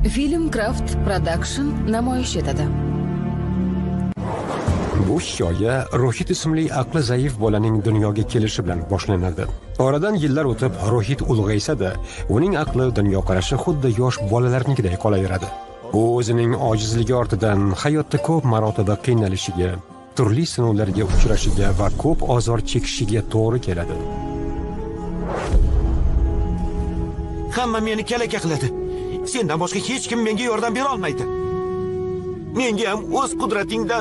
Film Craft Production namoyish etadi. Bu hikoya Rohit ismli aqli zaif bolaning dunyoga kelishi bilan boshlanadi. Oradan yillar o'tib Rohit ulg'aysa-da, uning aqli, dunyoqarashi xuddi yosh bolalarnikidek qolaveradi. U o'zining ojizligi ortidan hayotda ko'p marotaba qiynalishiga, turli sinovlarga uchrashiga va ko'p ozor chekishiga to'g'ri keladi. Hamma meni kalaka qiladi. Sendan boshqa hech kim menga yordam bera olmaydi. Menga ham o'z qudratingdan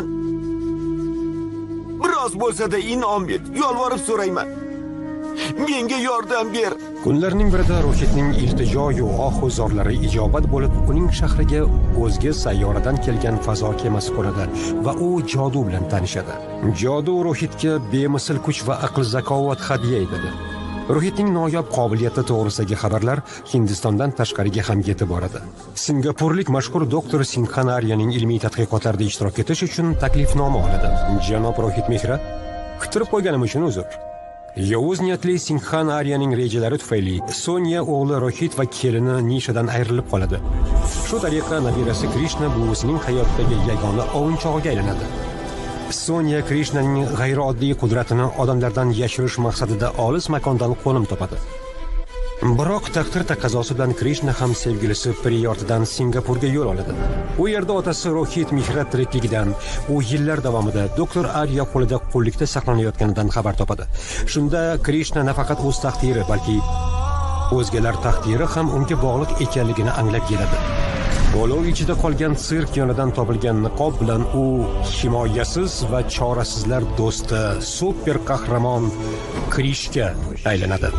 biroz bo'lsa-da in'om ber. Yolvorib so'rayman. Menga yordam ber. Kunlarning birida Rohitning iltijo-yu ohu-zorlari ijobat bo'lib, uning shahriga o'zga sayyoradan kelgan fazo kemasi qo'nadi va u jodu bilan tanishadi. Jodu Rohitga bemisl kuch va aql zakovat hadya etadi. Rohitning noyob qobiliyati to'g'risidagi xabarlar Hindistondan tashqariga ham yetib boradi. Singapurlik mashhur doktor Singhan Aryaning ilmiy tadqiqotlarida ishtirok etish uchun taklifnoma oladi. Janob Rohit Mehra, kuttirib qo'yganim uchun uzr. Yovuz niyatli Singhan Aryaning rejalari tufayli Sonya o'g'li Rohit va kelini Nishadan ayrilib qoladi. Shu tariqa nabirasi Krishna buvisining hayotdagi yagona ovunchog'iga aylanadi. Sonya Krishnaning g'ayrioddiy qudratini odamlardan yashirish maqsadida olis makondan qo'nim topadi. Biroq taqdir taqozosi bilan Krishna ham sevgilisi Priya ortidan Singapurga yo'l oladi. U yerda otasi Rohit Mehra tirikligidan, u yillar davomida doktor Arya qo'lida qullikda saqlanayotganidan xabar topadi. Shunda Krishna nafaqat o'z taqdiri, balki o'zgalar taqdiri ham unga bog'liq ekanligini anglab yetadi. Olov ichida qolgan sirk yonidan topilgan niqob bilan u himoyasiz va chorasizlar do'sti, super qahramon Krishga aylanadi.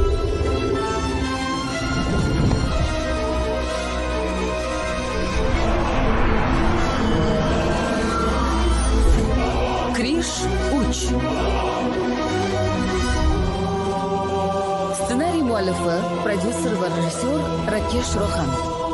Krish 3. Ssenariy muallifi, prodyuser va rejissyor Rakesh Rohan.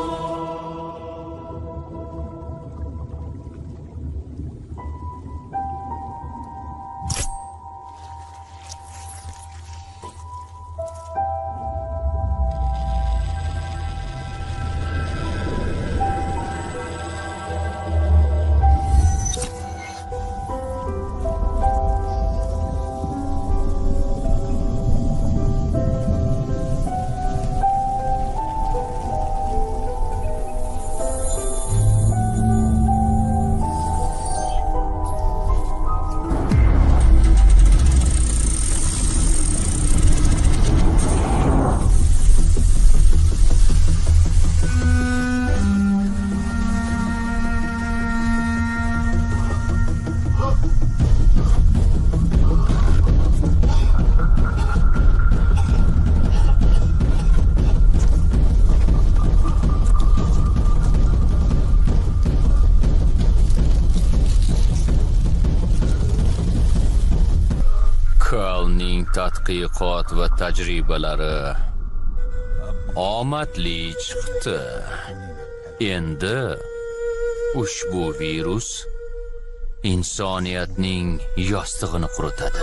Tadqiqot va tajribalari omadli chiqdi. Endi ushbu virus insoniyatning yostig'ini quritadi.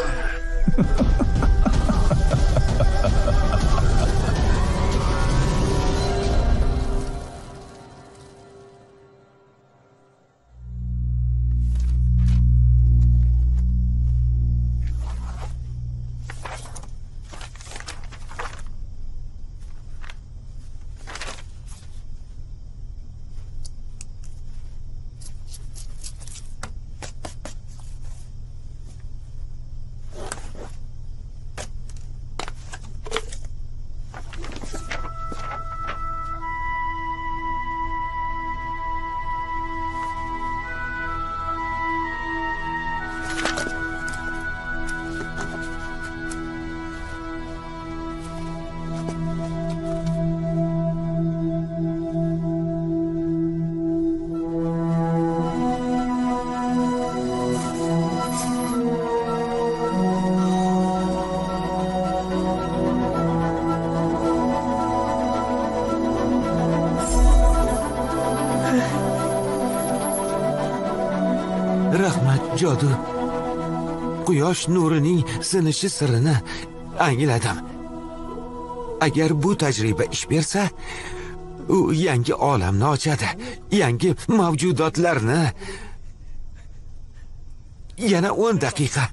Rahmat jodu. Quyosh nurining sinishi sirini angladim. Agar bu tajriba ish bersa, u yangi olamni ochadi, yangi mavjudotlarni. Yana 10 daqiqa.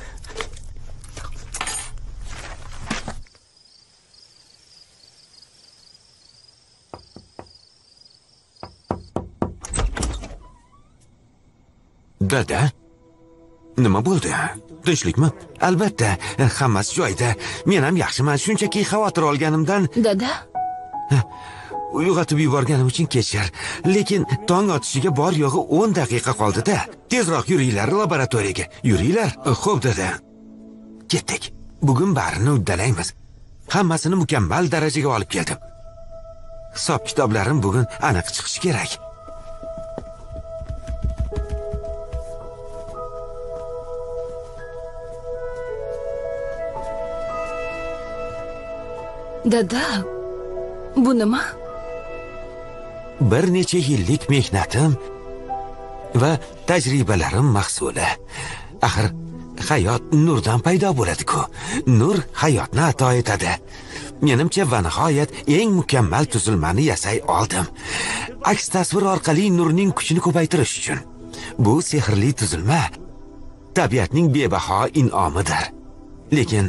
Dada, nima bo'ldi? Tinchlikmi? Albatta, hammasi joyida. Men ham yaxshiman, shunchaki xavotir olganimdan. Dada, Uyg'otib yuborganim uchun kechir. Lekin tong otishiga bor yo'g'i 10 daqiqa qoldi-da. Tezroq yuringlar laboratoriyaga. Yuringlar. Xo'p, dada. Ketdik. Bugun barini uddalaymiz. Hammasini mukammal darajaga olib keldim. Hisob-kitoblarim bugun aniq chiqishi kerak. dada, bu nima? Bir necha yillik mehnatim va tajribalarim mahsuli. Axir hayot nurdan paydo bo'ladi-ku. Nur hayotni ato etadi. Menimcha va nihoyat eng mukammal tuzilmani yasay oldim. Aks tasvir orqali nurning kuchini ko'paytirish uchun. Bu sehrli tuzilma tabiatning bebaho in'omidir. Lekin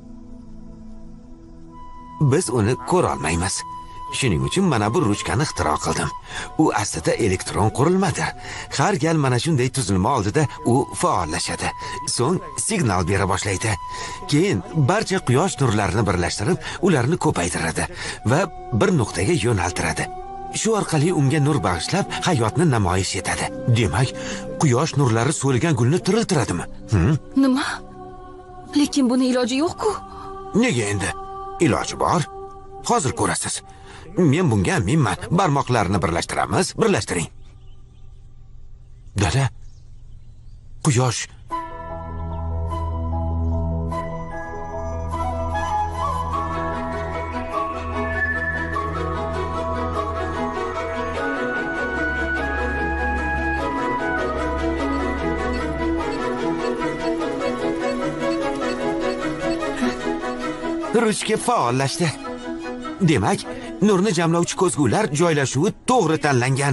biz uni ko'ra olmaymiz. Shuning uchun mana bu ruchkani ixtiro qildim. U aslida elektron qurilmadir. Har gal mana shunday tuzilma oldida u faollashadi. So'ng signal bera boshlaydi. Keyin barcha quyosh nurlarini birlashtirib, ularni ko'paytiradi va bir nuqtaga yo'naltiradi. Shu orqali unga nur bag'ishlab, hayotni namoyish etadi. Demak, quyosh nurlari so'ligan gulni tiriltiradimi? Nima? Lekin buni iloji yo'q-ku. Nega endi? Iloji bor. Hozir ko'rasiz. Men bunga aminman. Barmoqlarni birlashtiramiz. Birlashtiring. Dada, quyosh ruchka faollashdi. Demak, nurni jamlovchi ko'zgular joylashuvi to'g'ri tanlangan.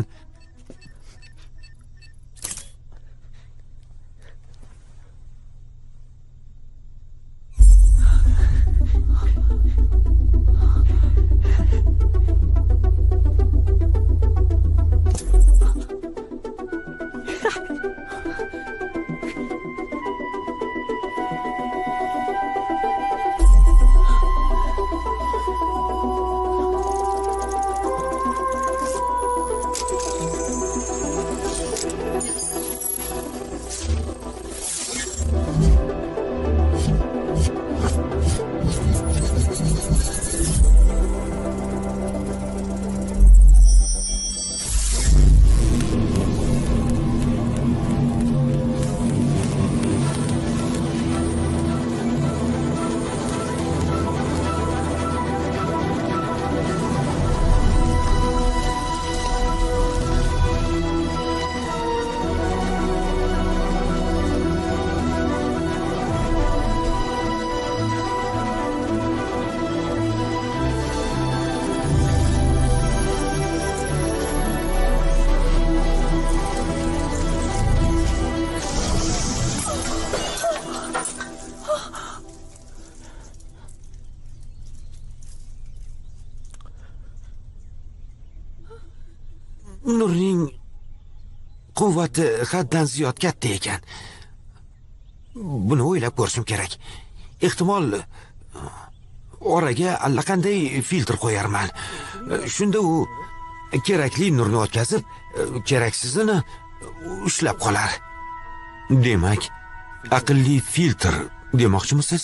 Nurning quvvati haddan ziyod katta ekan. Buni o'ylab ko'rishim kerak. Ehtimol oraga allaqanday filtr qo'yarman. Shunda u kerakli nurni o'tkazib, keraksizini ushlab qolar. Demak, aqlli filtr demoqchimisiz?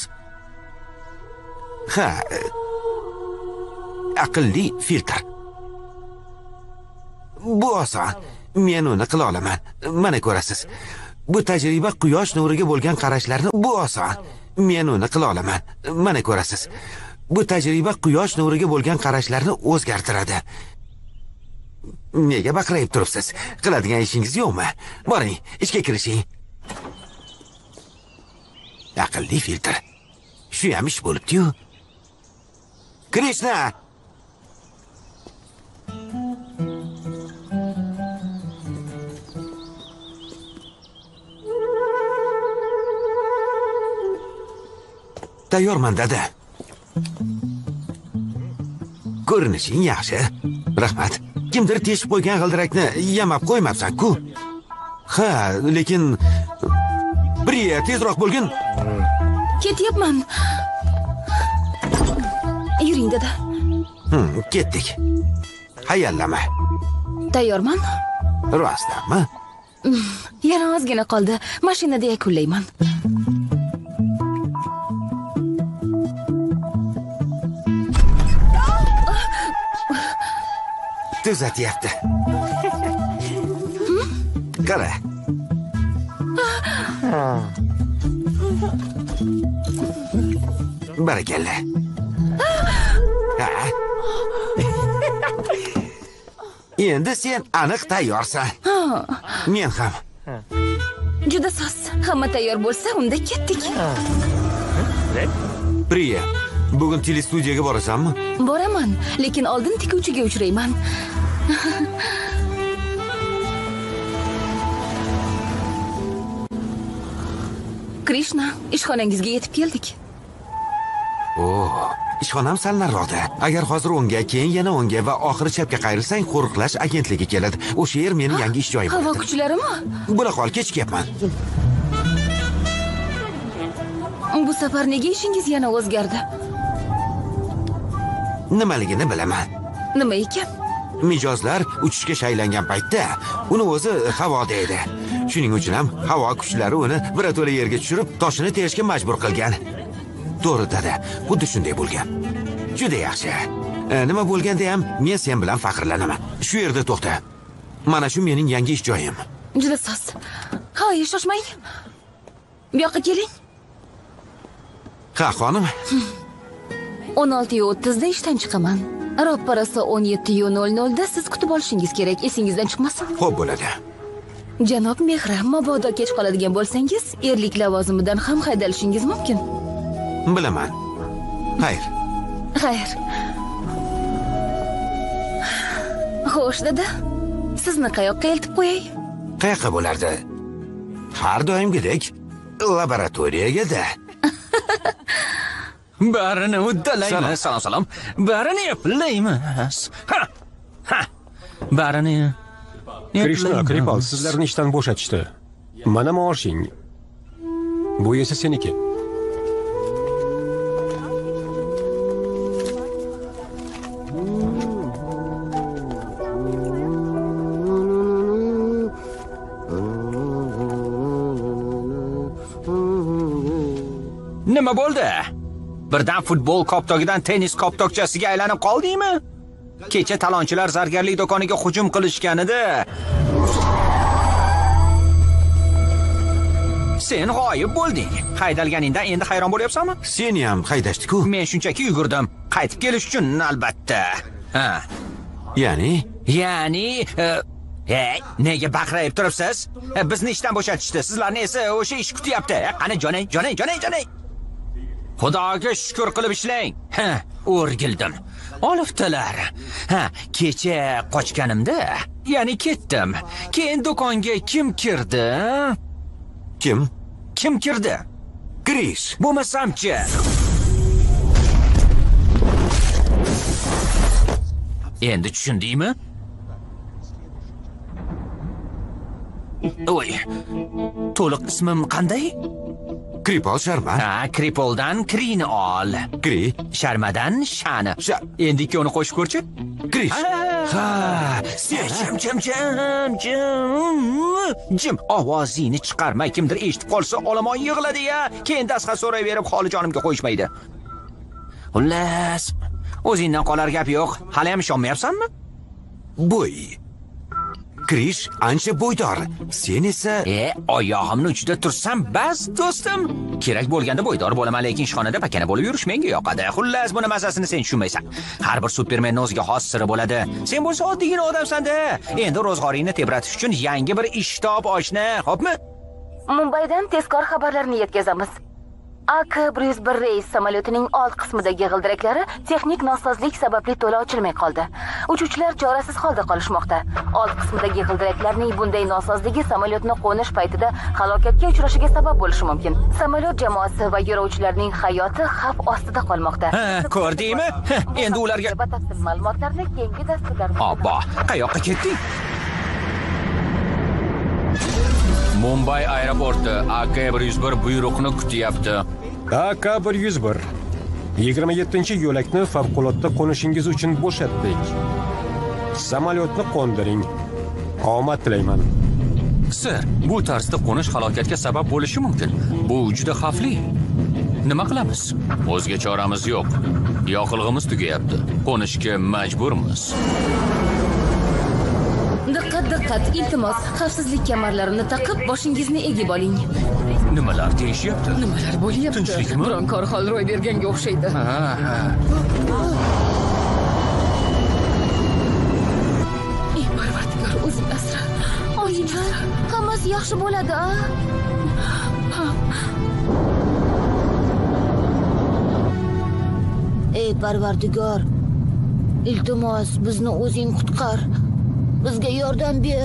Ha, aqlli filtr. Bu oson. Men uni qila olaman. Mana ko'rasiz. Bu tajriba quyosh nuriga bo'lgan qarashlarni bu oson. Men uni qila olaman. Mana ko'rasiz. Bu tajriba quyosh nuriga bo'lgan qarashlarni o'zgartiradi. Nega baqirib turibsiz? Qiladigan ishingiz yo'qmi? Boring, ishga kirishing. Aqlli filtr. Shu ham ish bo'libdi-yu. Krishna! Tayyorman dada. Ko'rinishing yaxshi. Rahmat. Kimdir teshib qo'ygan g'ildirakni yamab qo'ymabsan-ku. Ha, lekin Briya, tezroq bo'lgin. Ketyapman. Yuring dada. Ketdik. Hayallama. Tayyorman? Rostdanmi? Yana ozgina qoldi. Mashinada yakunlayman. Tuzatyapti. Qara. Barakalla. Endi sen aniq tayyorsan. Men ham. Juda soz. Hamma tayyor bo'lsa, unda ketdik. Priya, bugun telestudiyaga borasanmi? Boraman, lekin oldin tikuvchiga uchrayman. Krishna, ishxonangizga yetib keldik. Ishxonam sal nariroqda. Agar hozir o'ngga, keyin yana o'ngga va oxiri chapga qayrilsang, qo'riqlash agentligi keladi. O'sha yer mening yangi ish joyim. Havo kuchlarimi? Bo'la qol, kechikyapman. Bu safar nega ishingiz yana o'zgardi? Nimaligini bilaman. Nima ekan? Mijozlar uchishga shaylangan paytda uni o'zi havoda edi. Shuning uchun ham havo kuchlari uni birato'la yerga tushirib, toshini terishga majbur qilgan. To'g'ri dada, xuddi shunday bo'lgan. Juda yaxshi. Nima bo'lganda ham men sen bilan faxrlanaman. Shu yerda to'xta. Mana shu mening yangi ish joyim. Juda soz. Ha, shoshmang. Bu yoqqa keling. Ha, xonim. 16:30 da ishdan chiqaman. Ropparasi 17:00 da siz kutib olishingiz kerak. Esingizdan chiqmasin. Xo'p bo'ladi. Janob Mehram, mabodo kech qoladigan bo'lsangiz, erlik lavozimidan ham haydalishingiz mumkin. Bilaman. Xayr. Xayr. Xo'sh, dada. Sizni qayoqqa eltib qo'yay? Qayoqqa bo'lardi? Har doimgidek laboratoriyaga-da. Barini uddalaymiz. Salom. Barini eplaymiz. Ha. Barini. Krishna, Kripal, sizlarni ishdan bo'shatishdi. Mana maoshing. Bu esa seniki. Nima bo'ldi? Birdan futbol koptogidan tennis koptokchasiga aylanib qoldingmi? Kecha talonchilar zargarlik do'koniga hujum qilishganida sen g'oyib bo'lding. Haydalganingdan endi hayron bo'lyapsanmi? Seni ham haydashdi-ku. Men shunchaki yugurdim. Qaytib kelish uchun albatta. Ha. Ya'ni nega baqirib turibsiz? Bizni ishdan bo'shatishdi. Sizlarni esa o'sha ish kutyapti. Qani jonay. Xudoga shukr qilib ishlang. Ha, o'rgildim. Oliftalar. Ha, kecha qochganimda, ya'ni ketdim. Keyin do'konga kim kirdi? Kim kirdi? Krish. Bo'lmasamchi. Endi tushundingmi? Oy. To'liq ismim qanday? Kripal Sharma. Ha, Kripoldan Krini ol. Kri. Sharmadan Shani. Endi ikkovini qo'shib ko'rchi. Krish. Ha, jim. Ovozingni chiqarmay, kimdir eshitib qolsa, olomon yig'iladi-ya. Keyin dasqa so'rayverib, holi jonimga qo'yishmaydi. Xullas, o'zingdan qolar gap yo'q. Hali ham ishonmayapsanmi? Bo'y. Krish ancha bo'ydor. Sen esa oyog'imni uchida tursam bas, do'stim. Kerak bo'lganda bo'ydor bo'laman, lekin ishxonada pakana bo'lib yurish menga yoqadi. Xullas, buni mazasini sen tushunmaysan. Har bir Supermenning o'ziga xos siri bo'ladi. Sen bo'lsa oddiygina odamsan-da. Endi ro'zg'oringni tebratish uchun yangi bir ish top ochna, xo'pmi? Mumbaydan tezkor xabarlarni yetkazamiz. AK-101 reys samolyotining old qismidagi g'ildiraklari texnik nosozlik sababli to'la ochilmay qoldi. Uchuvchilar chorasiz holda qolishmoqda. Old qismidagi g'ildiraklarning bunday nosozligi samolyotni qo'nish paytida halokatga uchrashiga sabab bo'lishi mumkin. Samolyot jamoasi va yo'lovchilarning hayoti xavf ostida qolmoqda. Ko'rdingmi? Endi ularga batafsil ma'lumotlarni keyingi dasturlarda. Obbo, qayoqqa ketding? Mumbay aeroporti AK-101 buyruqni kutyapti. AK-101 27-yo'lakni favqulodda qo'nishingiz uchun bo'shatdik. Samolyotni qo'ndiring. Omad tilayman. Sir, bu tarzda qo'nish halokatga sabab bo'lishi mumkin. Bu juda xavfli. Nima qilamiz? O'zga choramiz yo'q. Yoqilg'imiz tugayapti. Qo'nishga majburmiz. Diqqat, iltimos, xavfsizlik kamarlarini taqib, boshingizni egib oling. Nimalar deyishyapti? Nimalar bo'lyapti? Tinchlikmi? Biron kor hol ro'y berganga o'xshaydi. Ey Parvardigor, o'zing asra. Oyijon, hammasi yaxshi bo'ladi, a? Ey Parvardigor, iltimos bizni o'zing qutqar. Bizga yordam ber.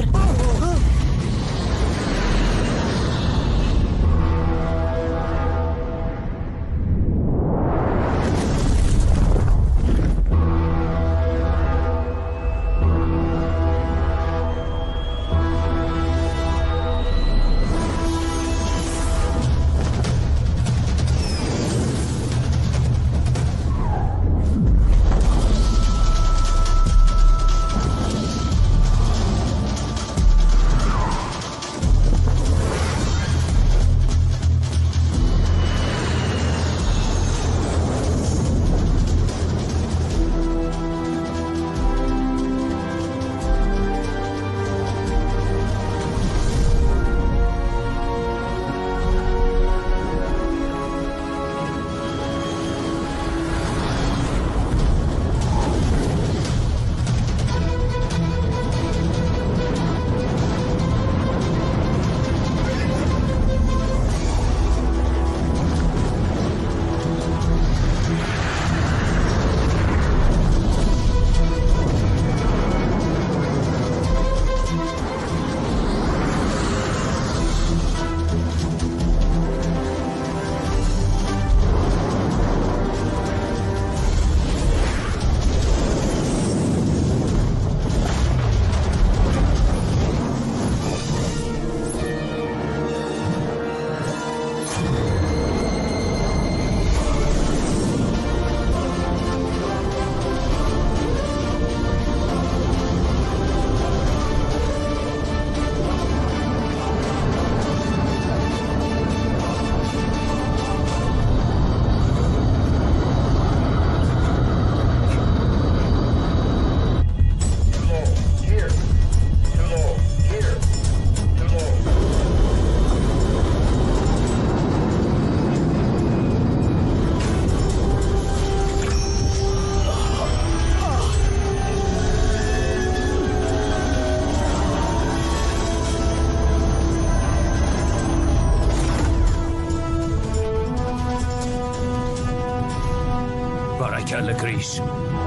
Barakalla Krish.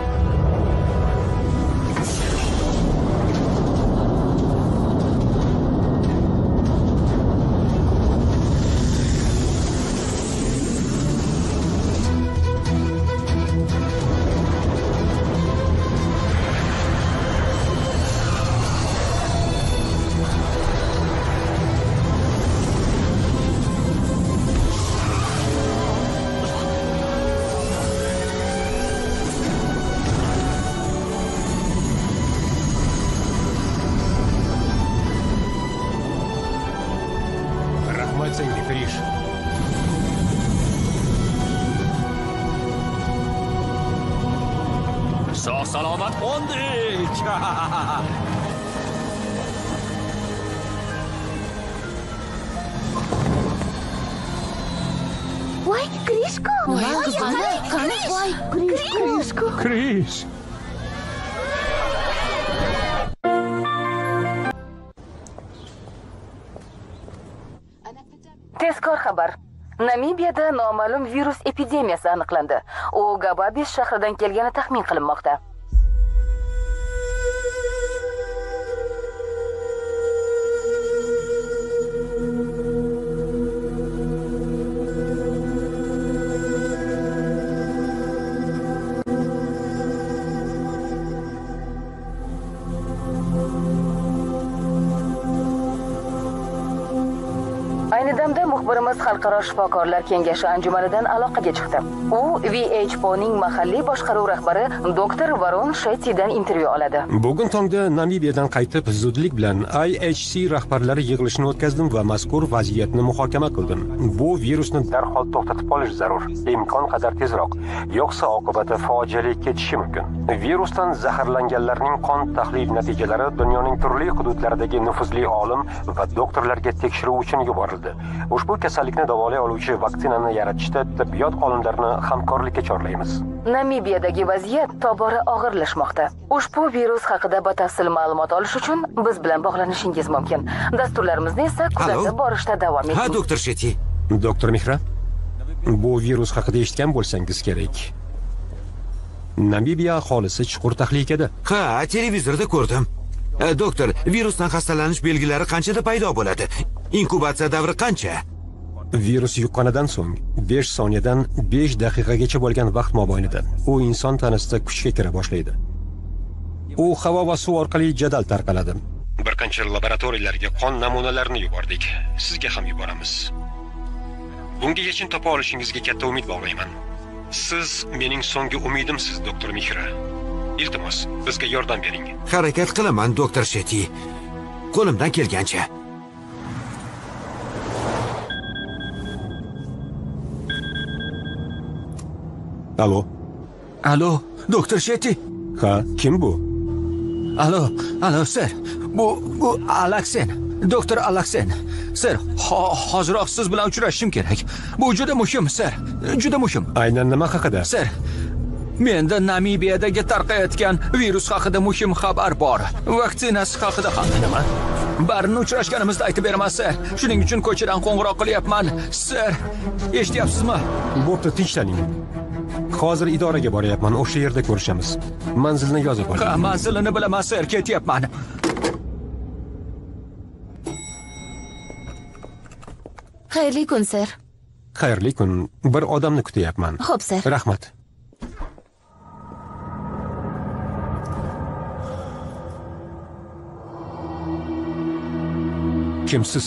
Senga Krish. Sog' salomat qo'ndik. Voy, Krishko! Voy, Krishko! Krish. Tezkor xabar. Namibiyada noma'lum virus epidemiyasi aniqlandi. U Gababis shahridan kelgani taxmin qilinmoqda. Ayni damda muxbirimiz Xalqaro shifokorlar kengashi anjumanidan aloqaga chiqdi. U WHOning mahalliy boshqaruv rahbari doktor Varon Shettidan intervyu oladi. Bugun tongda Namibiyadan qaytib, zudlik bilan IHC rahbarlari yig'ilishini o'tkazdim va mazkur vaziyatni muhokama qildim. Bu virusni darhol to'xtatib qolish zarur, imkon qadar tezroq, yo'qsa oqibati fojiali ketishi mumkin. Virusdan zaharlanganlarning qon tahlil natijalari dunyoning turli hududlaridagi nufuzli olim va doktorlarga tekshiruv uchun yuborildi. Ushbu kasallikni davolay oluvchi vaksinani yaratishda tibbiyot olimlarini hamkorlikka chorlaymiz. Namibiyadagi vaziyat tobora og'irlashmoqda. Ushbu virus haqida batafsil ma'lumot olish uchun biz bilan bog'lanishingiz mumkin. Dasturlarimizni esa kuzatib borishda davom eting. Ha, doktor Shetty. Doktor Mehra, bu virus haqida eshitgan bo'lsangiz kerak. Namibiya aholisi chuqur tahlikada. Ha, televizorda ko'rdim. Doktor, virusdan xastalanish belgilari qanchada paydo bo'ladi? Inkubatsiya davri qancha? Virus yuqqanidan so'ng 5 soniyadan 5 daqiqagacha bo'lgan vaqt mobaynida u inson tanasida kuchga kira boshlaydi. U havo va suv orqali jadal tarqaladi. Bir qancha laboratoriyalarga qon namunalarini yubordik. Sizga ham yuboramiz. Bunga yechim topa olishingizga katta umid bog'layman. Siz mening so'nggi umidimsiz, doktor Mehra. Iltimos, bizga yordam bering. Harakat qilaman, doktor Shetty. Qo'limdan kelgancha. Alo. Alo, doktor Shetty. Ha, kim bu? Alo, sir. Bu Alaksen. Doktor Alaksen. Sir, hoziroq siz bilan uchrashishim kerak. Bu juda muhim, sir. Juda muhim. Aynan nima haqida? Sir, menda Namibiyadagi tarqayotgan virus haqida muhim xabar bor. Vaksinasi haqida ham nima? Barini uchrashganimizda aytib beraman, sir. Shuning uchun ko'chadan qo'ng'iroq qilyapman, sir. Eshityapsizmi? Bo'pti, tinchtaning. Hozir idoraga boryapman, o'sha yerda ko'rishamiz. Manzilni yozib oling. Ha, manzilini bilaman, sir. Ketyapman. Xayrli kun, sir. Xayrli kun. Bir odamni kutyapman. Xo'p, sir. Rahmat. Kimsiz?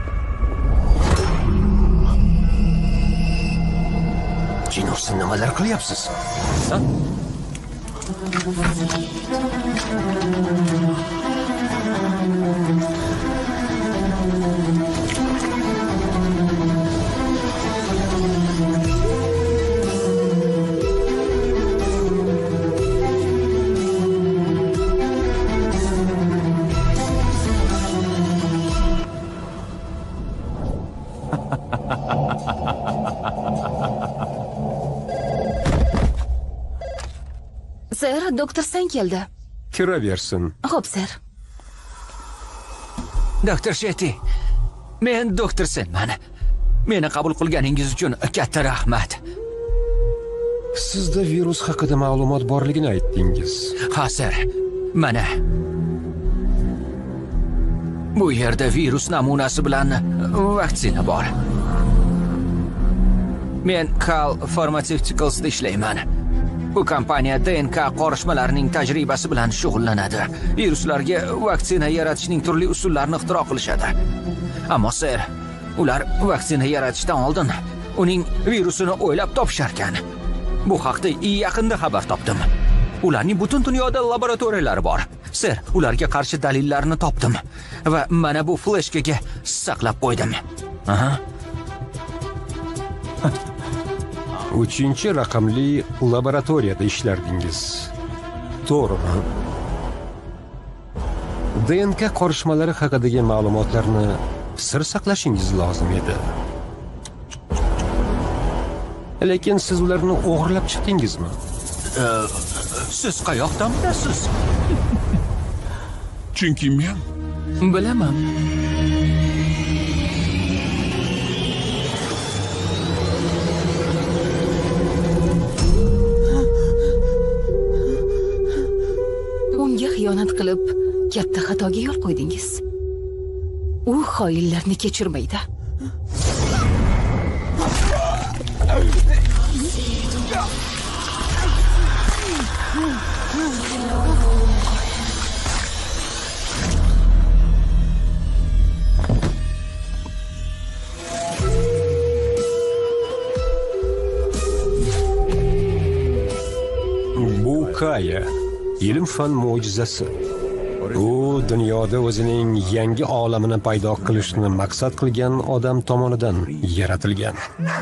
Jinursiz nimalar qilyapsiz? Sir, doktor Sen keldi. Kiraversin. Xo'p, sir. Doktor Shetty. Men doktor Senman. Meni qabul qilganingiz uchun katta rahmat. Sizda virus haqida ma'lumot borligini aytdingiz. Ha, sir. Mana. Bu yerda virus namunasi bilan vaksina bor. Men Cal Pharmaceuticals'da ishlayman. Bu kompaniya DNK qorishmalarining tajribasi bilan shug'ullanadi. Viruslarga vaksina yaratishning turli usullarini ixtiro qilishadi. Ammo sir, ular vaksina yaratishdan oldin uning virusini o'ylab topisharkan. Bu haqda yaqinda xabar topdim. Ularning butun dunyoda laboratoriyalari bor. Sir, ularga qarshi dalillarni topdim va mana bu fleshkaga saqlab qo'ydim. Aha. 3-raqamli laboratoriyada ishlardingiz. To'g'rimi? DNK qorishmalari haqidagi ma'lumotlarni sir saqlashingiz lozim edi. Lekin siz ularni o'g'irlab chiqdingizmi? Siz qayoqdan bilasiz? Chunki men Bilaman. xiyonat qilib katta xatoga yo'l qo'ydingiz. U xoinlarni kechirmaydi. Bu Kaya, ilm-fan mo'jizasi. U dunyoda o'zining yangi olamini paydo qilishni maqsad qilgan odam tomonidan yaratilgan.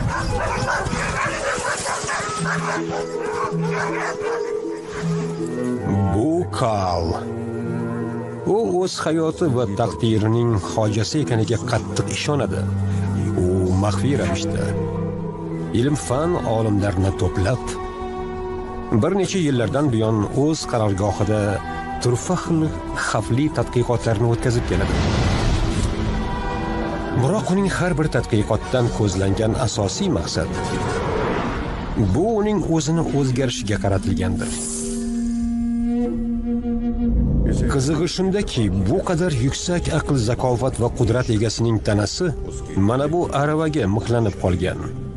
Bu Kal. U o'z hayoti va taqdirining hojasi ekaniga qattiq ishonadi. U maxfiy ravishda ilm-fan olimlarini to'plab bir necha yillardan buyon o'z qarorgohida turfa xil xavfli tadqiqotlarni o'tkazib keladi. Biroq uning har bir tadqiqotdan ko'zlangan asosiy maqsad bu uning o'zini o'zgarishiga qaratilgandir. Qizig'i shundaki, bu qadar yuksak aql, zakovat va qudrat egasining tanasi mana bu aravaga mixlanib qolgan.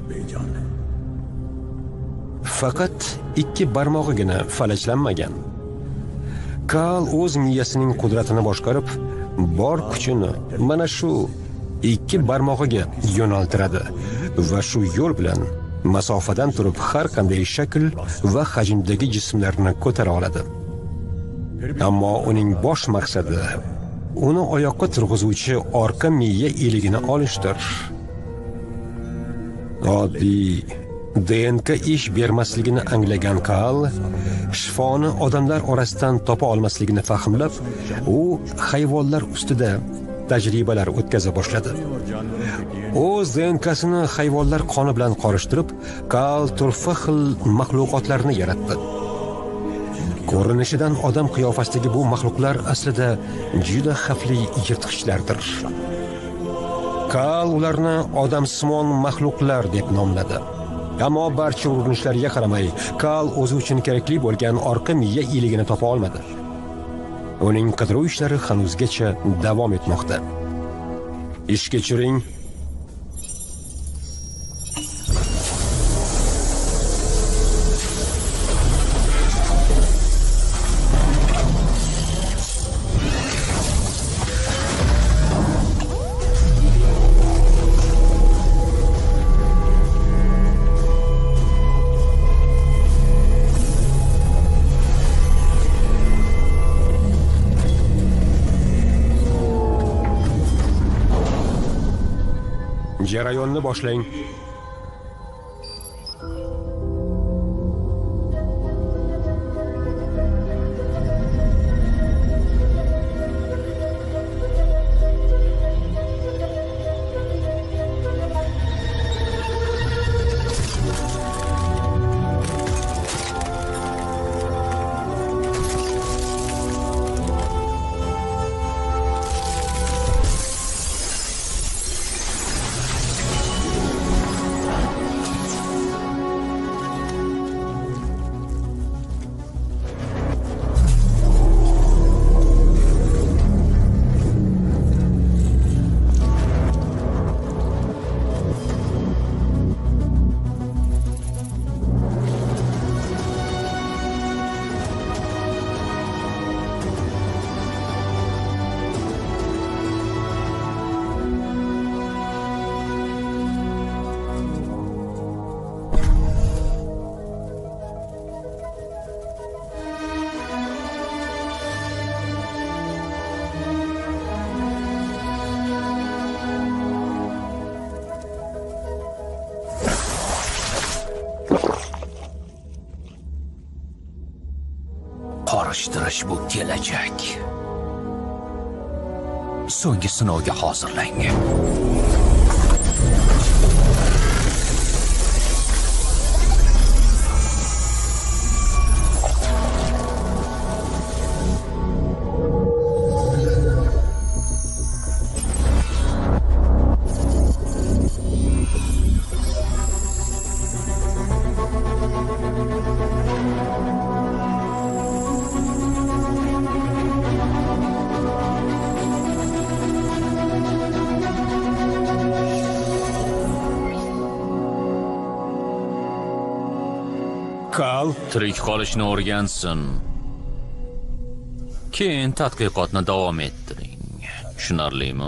Faqat 2 barmog'igina falajlanmagan. Kal o'z miyasining qudratini boshqarib, bor kuchini mana shu 2 barmog'iga yo'naltiradi va shu yo'l bilan masofadan turib har qanday shakl va hajmdagi jismlarni ko'tara oladi. Ammo uning bosh maqsadi uni oyoqqa turg'izuvchi orqa miya iligini olishdir. Oddiy DNK ish bermasligini anglagan Kal shifoni odamlar orasidan topa olmasligini fahmlab, u hayvonlar ustida tajribalar o'tkaza boshladi. O'z DNKsini hayvonlar qoni bilan qorishtirib, Kal turfa xil maxluqotlarni yaratdi. Ko'rinishidan odam qiyofasidagi bu maxluqlar aslida juda xavfli yirtqichlardir. Kal ularni odamsimon maxluqlar deb nomladi. Ammo barcha urinishlarga qaramay, Kal o'zi uchun kerakli bo'lgan orqa miya iligini topa olmadi. Uning qidiruv ishlari hanuzgacha davom etmoqda. Ishga tushiring. Jarayonni boshlang. Qorishtirish bu kelajak. So'nggi sinovga hozirlang. Kal, Tirik qolishni o'rgansin. Keyin tadqiqotni davom ettiring. Tushunarlimi?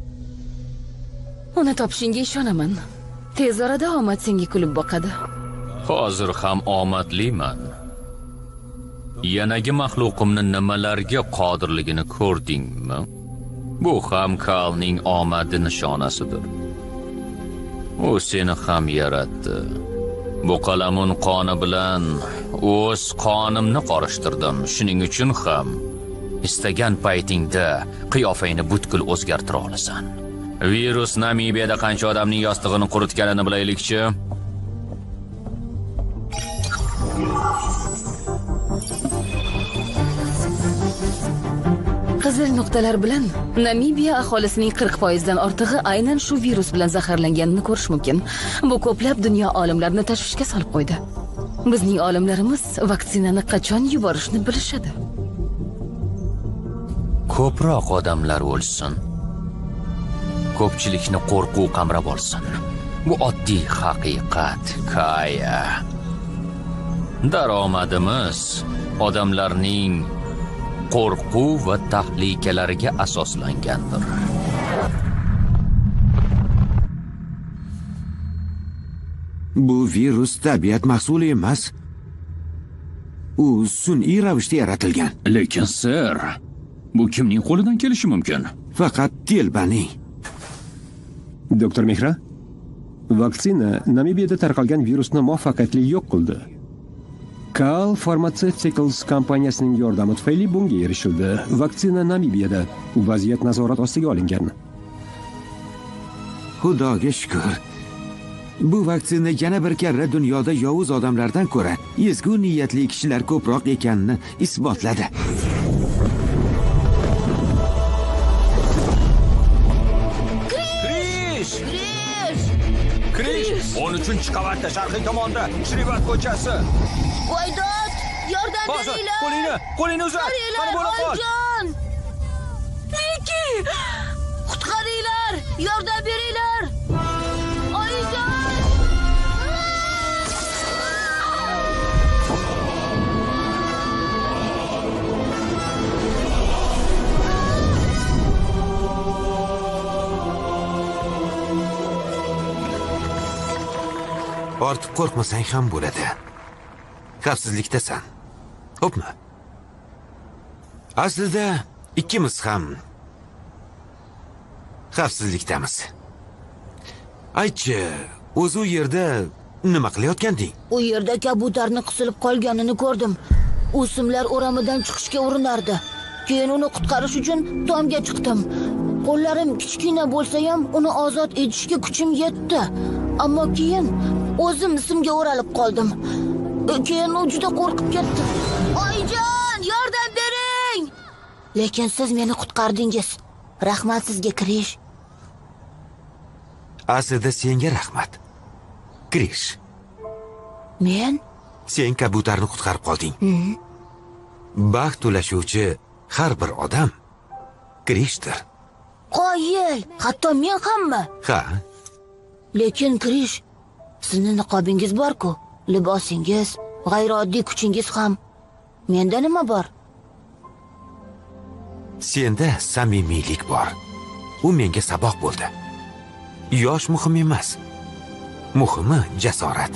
Uni topishingga ishonaman. Tez orada omad senga kulib boqadi. Hozir ham omadliman. Yanagi maxluqimni nimalarga qodirligini ko'rdingmi? Bu ham Kalning omadi nishonasidir. U seni ham yaratdi. Bu qalamun qoni bilan o'z qonimni qorishtirdim. Shuning uchun ham istagan paytingda qiyofangni butkul o'zgartira olasan. Virus Namibiyada qancha odamning yostig'ini quritganini bilaylikchi. Qizil nuqtalar bilan Namibiya aholisining 40% dan ortig'i aynan shu virus bilan zaharlanganini ko'rish mumkin. Bu ko'plab dunyo olimlarini tashvishga solib qo'ydi. Bizning olimlarimiz vaksinani qachon yuborishni bilishadi. Ko'proq odamlar o'lsin. Ko'pchilikni qo'rquv qamrab olsin. Bu oddiy haqiqat, Kaya. Daromadimiz odamlarning qo'rquv va tahlikalariga asoslangandir. Bu virus tabiat mahsuli emas. U sun'iy ravishda yaratilgan. Lekin sir, bu kimning qo'lidan kelishi mumkin? Faqat telbaning. Doktor Mehra, vaksina Namibiyada tarqalgan virusni muvaffaqiyatli yo'q qildi. Kal Pharmaceuticals kompaniyasining yordami tufayli bunga erishildi. Vaksina Namibiyada vaziyat nazorat ostiga olingan. Xudoga shukr. Bu vaksina yana bir karra dunyoda yovuz odamlardan ko'ra ezgu niyatli kishilar ko'proq ekanini isbotladi. Krish! 13-chi qavatda sharqiy tomonda Shrivat ko'chasi. Voydod, yordam beringlar. Qo'lingni uzat. Qani bo'lib qol. Oyijon! Niki! Qutqaringlar, yordam beringlar. Oyijon! Ortiq qo'rqmasang ham bo'ladi. Xavfsizlikdasan. Xo'pmi? Aslida ikkimiz ham xavfsizlikdamiz. Aytchi, o'zi u yerda nima qilayotganding? U yerda kabutarni qisilib qolganini ko'rdim. U simlar o'ramidan chiqishga urinardi. Keyin uni qutqarish uchun tomga chiqdim. Qo'llarim kichkina bo'lsa ham uni ozod etishga kuchim yetdi. Ammo keyin o'zim simga o'ralib qoldim. Keyin u juda qo'rqib ketdi. Oyijon, yordam bering! Lekin siz meni qutqardingiz. Rahmat sizga, Krish. Aslida senga rahmat. Krish. Men? Sen kabutarni qutqarib qolding. Baxt ulashuvchi har bir odam Krishdir. Qoyil, hatto men hammi? Ha. Lekin Krish, sizning niqobingiz bor-ku, libosingiz, g'ayrioddiy kuchingiz ham. Menda nima bor? Senda samimiylik bor. U menga saboq bo'ldi. Yosh muhim emas. Muhimi jasorat.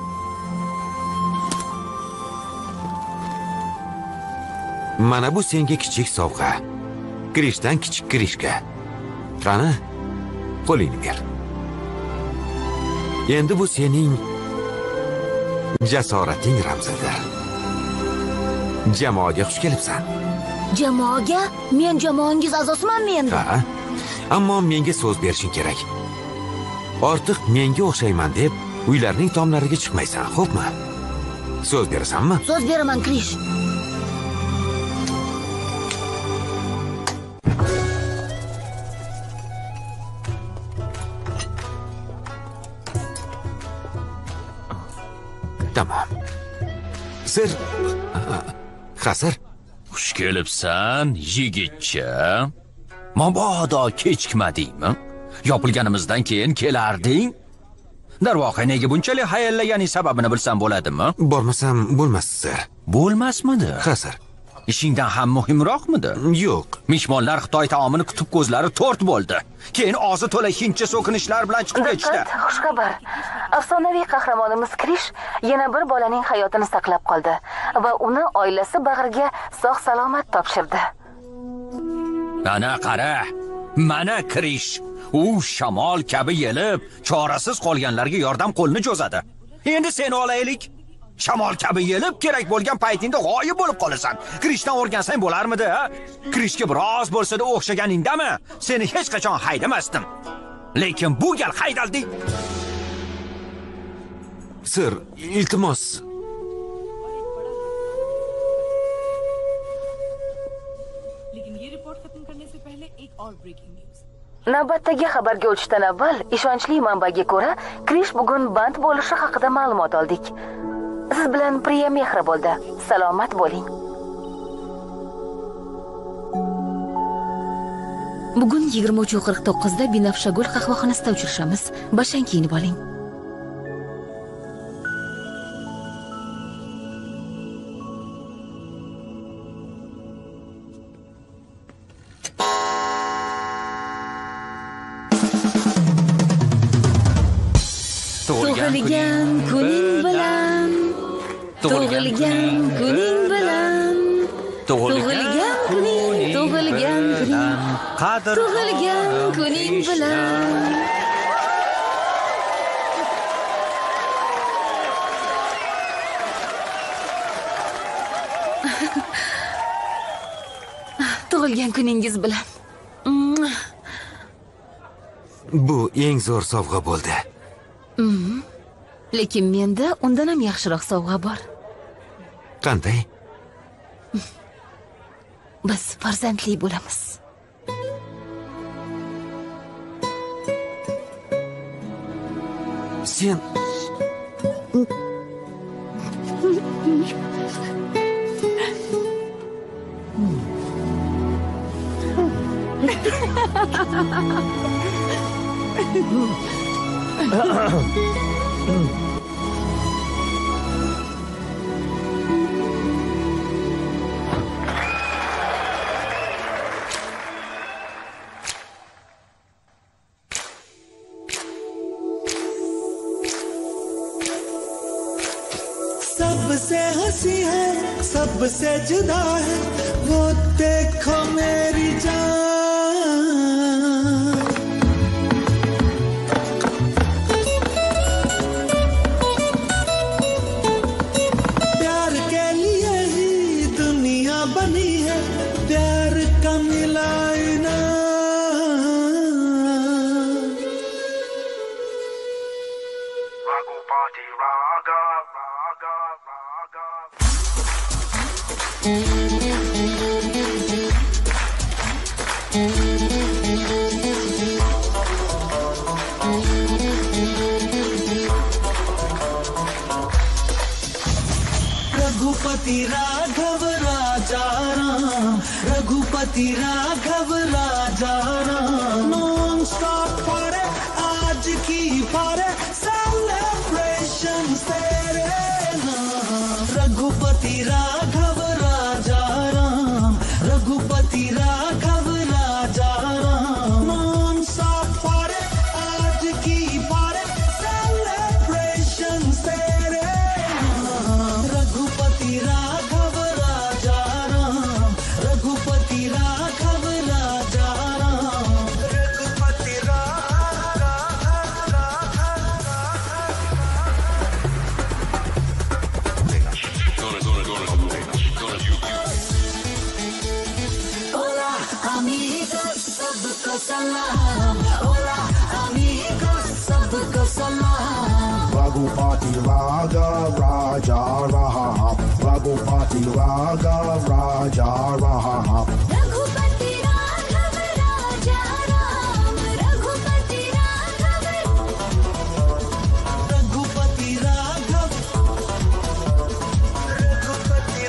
Mana bu senga kichik sovg'a. Krishdan kichik Krishga. Qani, qo'lingni ber. Endi bu sening jasorating ramzidir. Jamoaga xush kelibsan. Jamoaga? Men jamoangiz a'zosimanmi endi? Ha. Ammo menga so'z berishing kerak. Ortiq menga o'xshayman deb uylarning tomlariga chiqmaysan, xo'pmi? So'z berasanmi? So'z beraman, Krish. Tamam. Sir. Xasir. Xush kelibsan, yigitcha. Mabodo kechikmadingmi? Yopilganimizdan keyin kelarding. Darvoqe nega bunchalik hayallaganining sababini bilsam bo'ladimi? Bormasam bo'lmas, sir. Bo'lmasmidi? Ha, sir. Ishingdan ham muhimroqmidi? Yo'q. Mishmonlar Xitoy taomini kutib ko'zlari to'rt bo'ldi. Keyin og'zi to'la hindcha so'kinishlar bilan chiqib ketishdi. Diqqat, xushxabar. Afsonaviy qahramonimiz Krish yana bir bolaning hayotini saqlab qoldi va uni oilasi bag'riga sog'-salomat topshirdi. Ana qara. Mana Krish. U shamol kabi yelib, chorasiz qolganlarga yordam qo'lini cho'zadi. Endi seni olaylik. Shamol kabi yelib, kerak bo'lgan paytingda g'oyib bo'lib qolasan. Krishdan o'rgansang bo'larmidi, ha? Krishga biroz bo'lsa-da o'xshaganingdami? Seni hech qachon haydamasdim. Lekin bu gal haydalding. Sir, iltimos. लेकिन ये रिपोर्ट खत्म करने से पहले एक और breaking news. Navbatdagi xabarga o'tishdan avval ishonchli manbaga ko'ra, Krish bugun band bo'lishi haqida ma'lumot oldik. Siz bilan Priya Mehra bo'ldi. Salomat bo'ling. Bugun 23:49 da Binafshagul qahvaxonasida uchrashamiz. Bashang kiyinib oling. Tug'ilgan kuning bilan, tug'ilgan kuning bilan, tug'ilgan kuning, tug'ilgan kuning, tug'ilgan kuning bilan. Tug'ilgan kuningiz bilan. Bu eng zo'r sovg'a bo'ldi. Lekin menda undan ham yaxshiroq sovg'a bor. Qanday? Biz farzandli bo'lamiz. Sen सबसे हंसी है, सबसे जुदा है, वो देखो मेरी जान। प्यार के लिए ही दुनिया बनी है, प्यार का मिला इनाम। Ragupati Raga, Raga, Raga. Raghupati Raghav Raja Ram, Raghupati Raghav Raja Ram. Non stop फॉरे आज की फॉरे सेलिब्रेशन तेरे नाम। रघुपति राघव राजा राम, रघुपति राघव राजा राम। नॉन स्टॉप फॉरे आज की फॉरे सेलिब्रेशन तेरे नाम। रघुपति राघव राजा राम, रघुपति राघव राजा राम। रघुपति Hola amigos, सबको सलाम। Hola amigos, सबको सलाम। Ragupati Raga, Raja Raha. Ragupati Raga, Raja Raha. Raghupati Raghav Raja Ram, Raghupati राघव। रघुपति राघव, Raghupati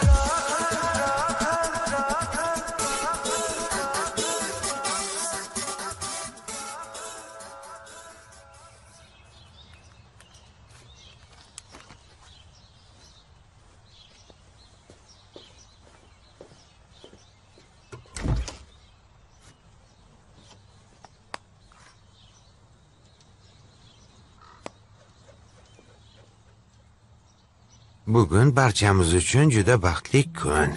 Bugun barchamiz uchun juda baxtli kun.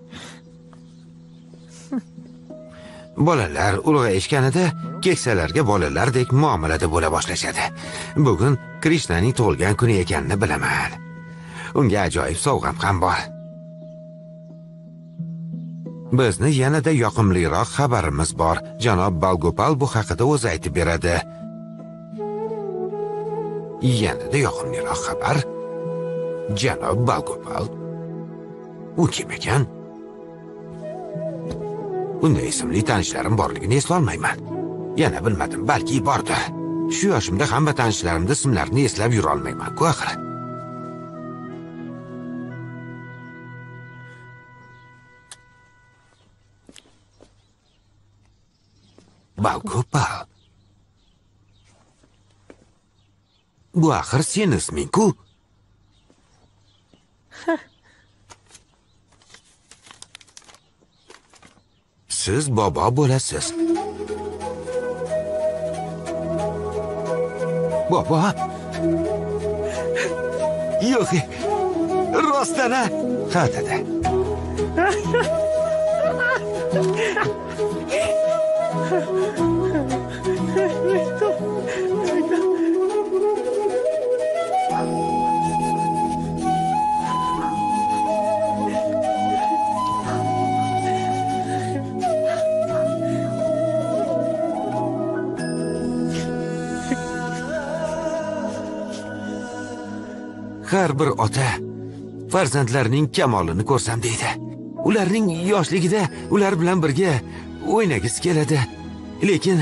Bolalar ulg'ayishganida keksalarga bolalardek muomalada bo'la boshlashadi. Bugun Krishnaning tug'ilgan kuni ekanini bilaman. Unga ajoyib sovg'am ham bor. Bizni yanada yoqimliroq xabarimiz bor. Janob Balgopal bu haqida o'zi aytib beradi. Yanada yoqimliroq xabar? Janob Balgopal? U kim ekan? Bunday ismli tanishlarim borligini eslolmayman. Yana bilmadim, balki bordir. Shu yoshimda hamma tanishlarimning ismlarini eslab yura olmayman-ku axir. Balgopal. Bu axir sen isming-ku. Siz bobo bo'lasiz. Bobo? Yo'q. Rostana. Ha, dada. Har bir ota farzandlarining kamolini ko'rsam deydi. Ularning yoshligida ular bilan birga o'ynagisi keladi. Lekin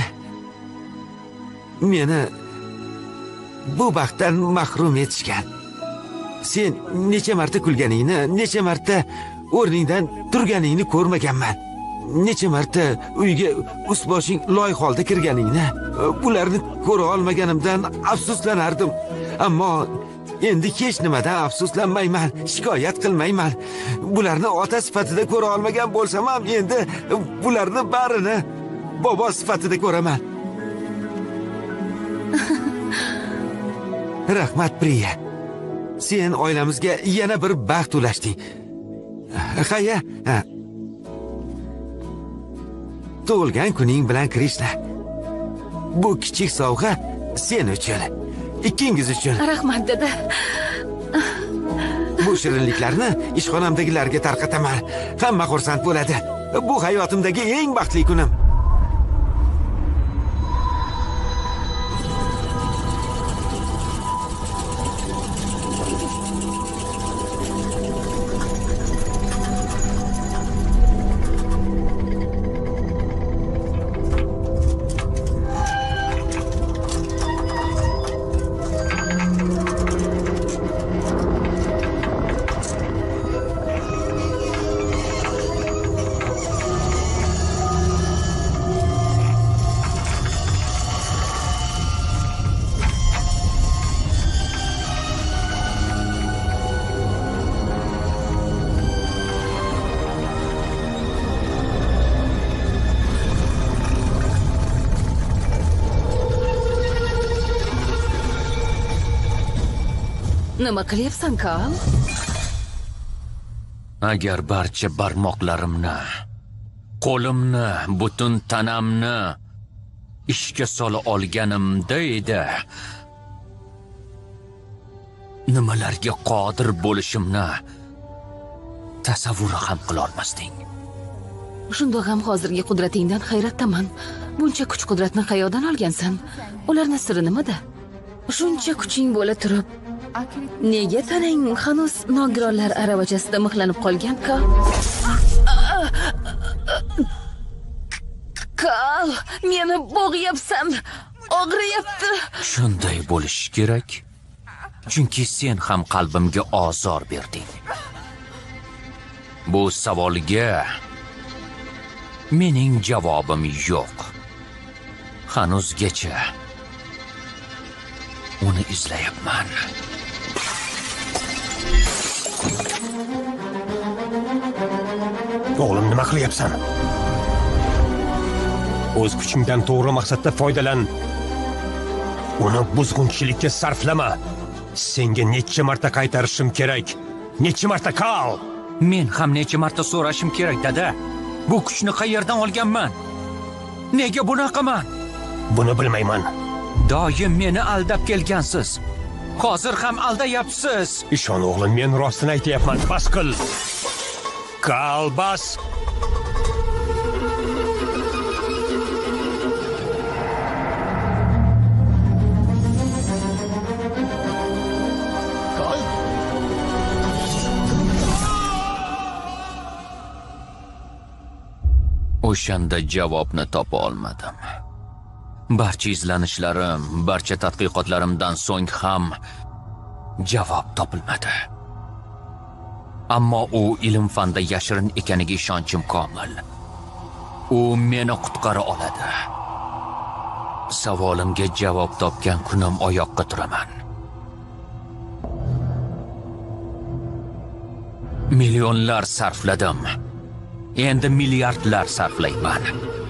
meni bu baxtdan mahrum etishgan. Sen necha marta kulganingni, necha marta o'rningdan turganingni ko'rmaganman. Necha marta uyga ust-boshing loy holda kirganingni, bularni ko'ra olmaganimdan afsuslanardim. Ammo endi hech nimadan afsuslanmayman, shikoyat qilmayman. Bularni ota sifatida ko'ra olmagan bo'lsam ham, endi bularni barini bobo sifatida ko'raman. Rahmat, Priya. Sen oilamizga yana bir baxt ulashding. Xaya. Tug'ilgan kuning bilan, Krishna. Bu kichik sovg'a sen uchun. Ikkingiz uchun. Rahmat, dada. Bu shirinliklarni ishxonamdagilarga tarqataman. Hamma xursand bo'ladi. Bu hayotimdagi eng baxtli kunim. Nima qilyapsan, Kal? Agar barcha barmoqlarimni, qo'limni, butun tanamni ishga sola olganimda edi, nimalarga qodir bo'lishimni tasavvur ham qila olmasding. Shundoq ham hozirgi qudratingdan hayratdaman. Buncha kuch-qudratni qayoqdan olgansan? Ularning siri nimada? Shuncha kuching bo'la turib, nega tanang hanuz nogironlar aravachasida mixlanib qolgan, Kal? Kal, meni bo'g'yapsan. Og'riyapti. Shunday bo'lish kerak. Chunki sen ham qalbimga ozor berding. Bu savolga mening javobim yo'q. Hanuzgacha uni izlayapman. O'g'lim, nima qilyapsan? O'z kuchingdan to'g'ri maqsadda foydalan. Uni buzg'unchilikka sarflama. Senga necha marta qaytarishim kerak? Necha marta Karl? Men ham necha marta so'rashim kerak, dada. Bu kuchni qayerdan olganman? Nega bunaqaman? Buni bilmayman. Doim meni aldab kelgansiz. Hozir ham aldayapsiz. Ishon o'g'lim, men rostini aytayapman. Bas qil. Karl, bas. O'shanda javobni topa olmadim. Barcha izlanishlarim, barcha tadqiqotlarimdan so'ng ham javob topilmadi. Ammo u ilm fanda yashirin ekaniga ishonchim komil. U meni qutqara oladi. Savolimga javob topgan kunim oyoqqa turaman. Millionlar sarfladim. Endi milliardlar sarflayman.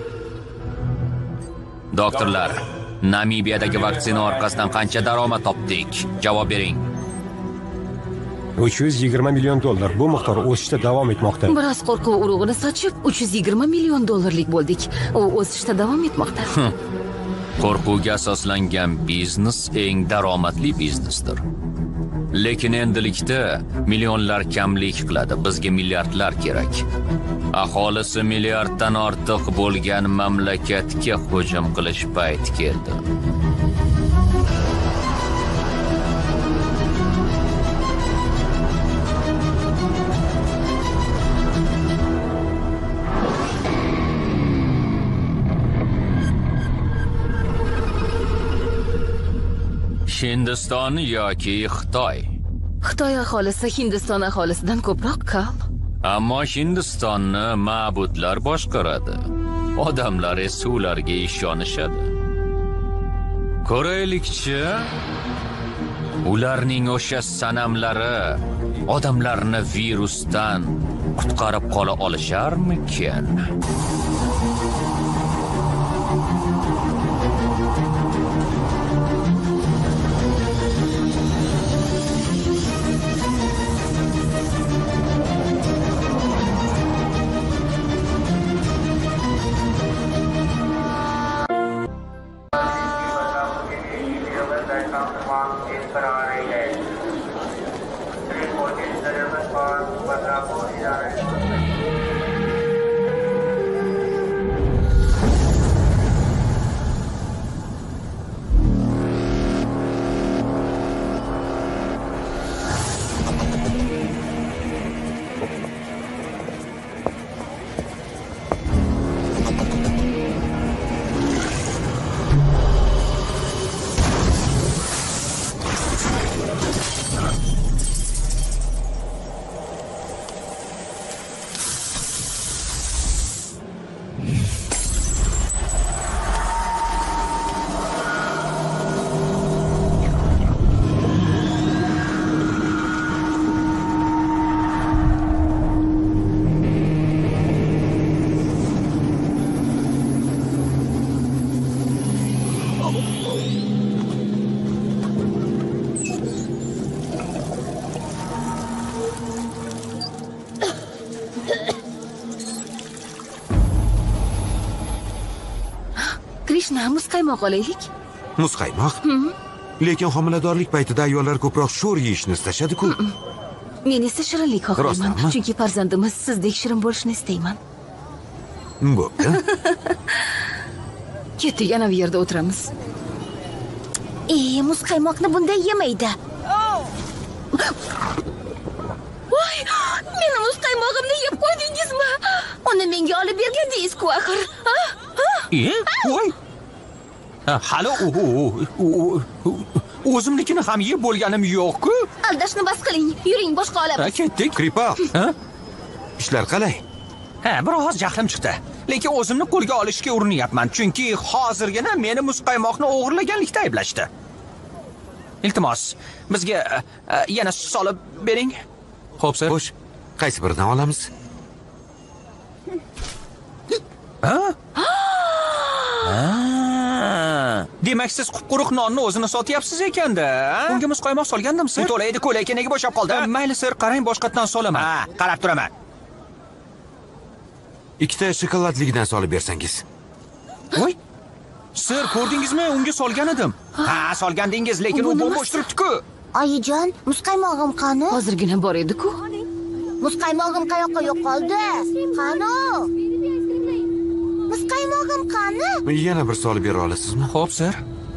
Doktorlar, Namibiyadagi vaksina orqasidan qancha daromad topdik? Javob bering. $320 million. Bu miqdor o'sishda davom etmoqda. Biroz qo'rquv urug'ini sochib, $320 million bo'ldik. U o'sishda davom etmoqda. Qo'rquvga asoslangan biznes eng daromadli biznesdir. Lekin endilikda millionlar kamlik qiladi, bizga milliardlar kerak. Aholisi milliarddan ortiq bo'lgan mamlakatga hujum qilish payti keldi. Hindiston yoki Xitoy? Xitoy aholisi Hindiston aholisidan ko'proq, Karl. Ammo Hindistonni ma'budlar boshqaradi. Odamlar esa ularga ishonishadi. Ko'raylikchi, ularning o'sha sanamlari odamlarni virusdan qutqarib qola olisharmikin? Krishna, muzqaymoq olaylik. Muzqaymoq? Lekin homiladorlik paytida ayollar ko'proq sho'r yeyishni istashadi-ku. Men esa shirinlik xohlayman, Rostmi? chunki farzandimiz sizdek shirin bo'lishini istayman. Bo'pti. Ketdik, ana bu yerda o'tiramiz. Muzqaymoqni bunday yemaydi. Voy, meni muzqaymog'imni yeb qo'ydingizmi? Uni menga olib bergandingiz-ku axir. Voy. Hali o'zimnikini ham yeb bo'lganim yo'q-ku. Aldashni bas qiling. Yuring, boshqa olamiz. Ketdik. Kripa. Ishlar qalay? Biroz jahlim chiqdi. Lekin o'zimni qo'lga olishga urinyapman, chunki hozirgina meni muzqaymoqni o'g'irlaganlikda ayblashdi. Iltimos, bizga yana solib bering. Xo'p, sir. Xo'sh, qaysi biridan olamiz? Demak, Demak, siz quruq nonni o'zini sotyapsiz ekanda. Unga muzqaymoq solgandim, sir. To'la edi-ku, lekin nega bo'shab qoldi? Mayli, sir, qarang, boshqatdan solaman. Ha, qarab turaman. Ikkita shokoladligidan solib bersangiz. Voy. Sir, ko'rdingizmi? Unga solgan edim. Ha, solgandingiz, lekin u bo'sh turibdi-ku. Oyijon, muzqaymog'im qani? Hozirgina bor edi-ku. Muzqaymog'im qayoqqa yo'qoldi? Qani? Muzqaymog'im qani? Yana bir solib bera olasizmi? Xo'p, sir.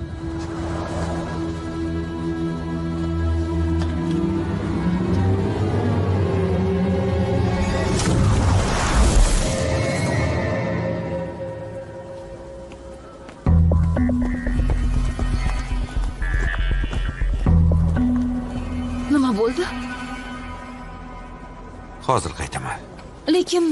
Nima bo'ldi? Hozir qaytaman. Lekin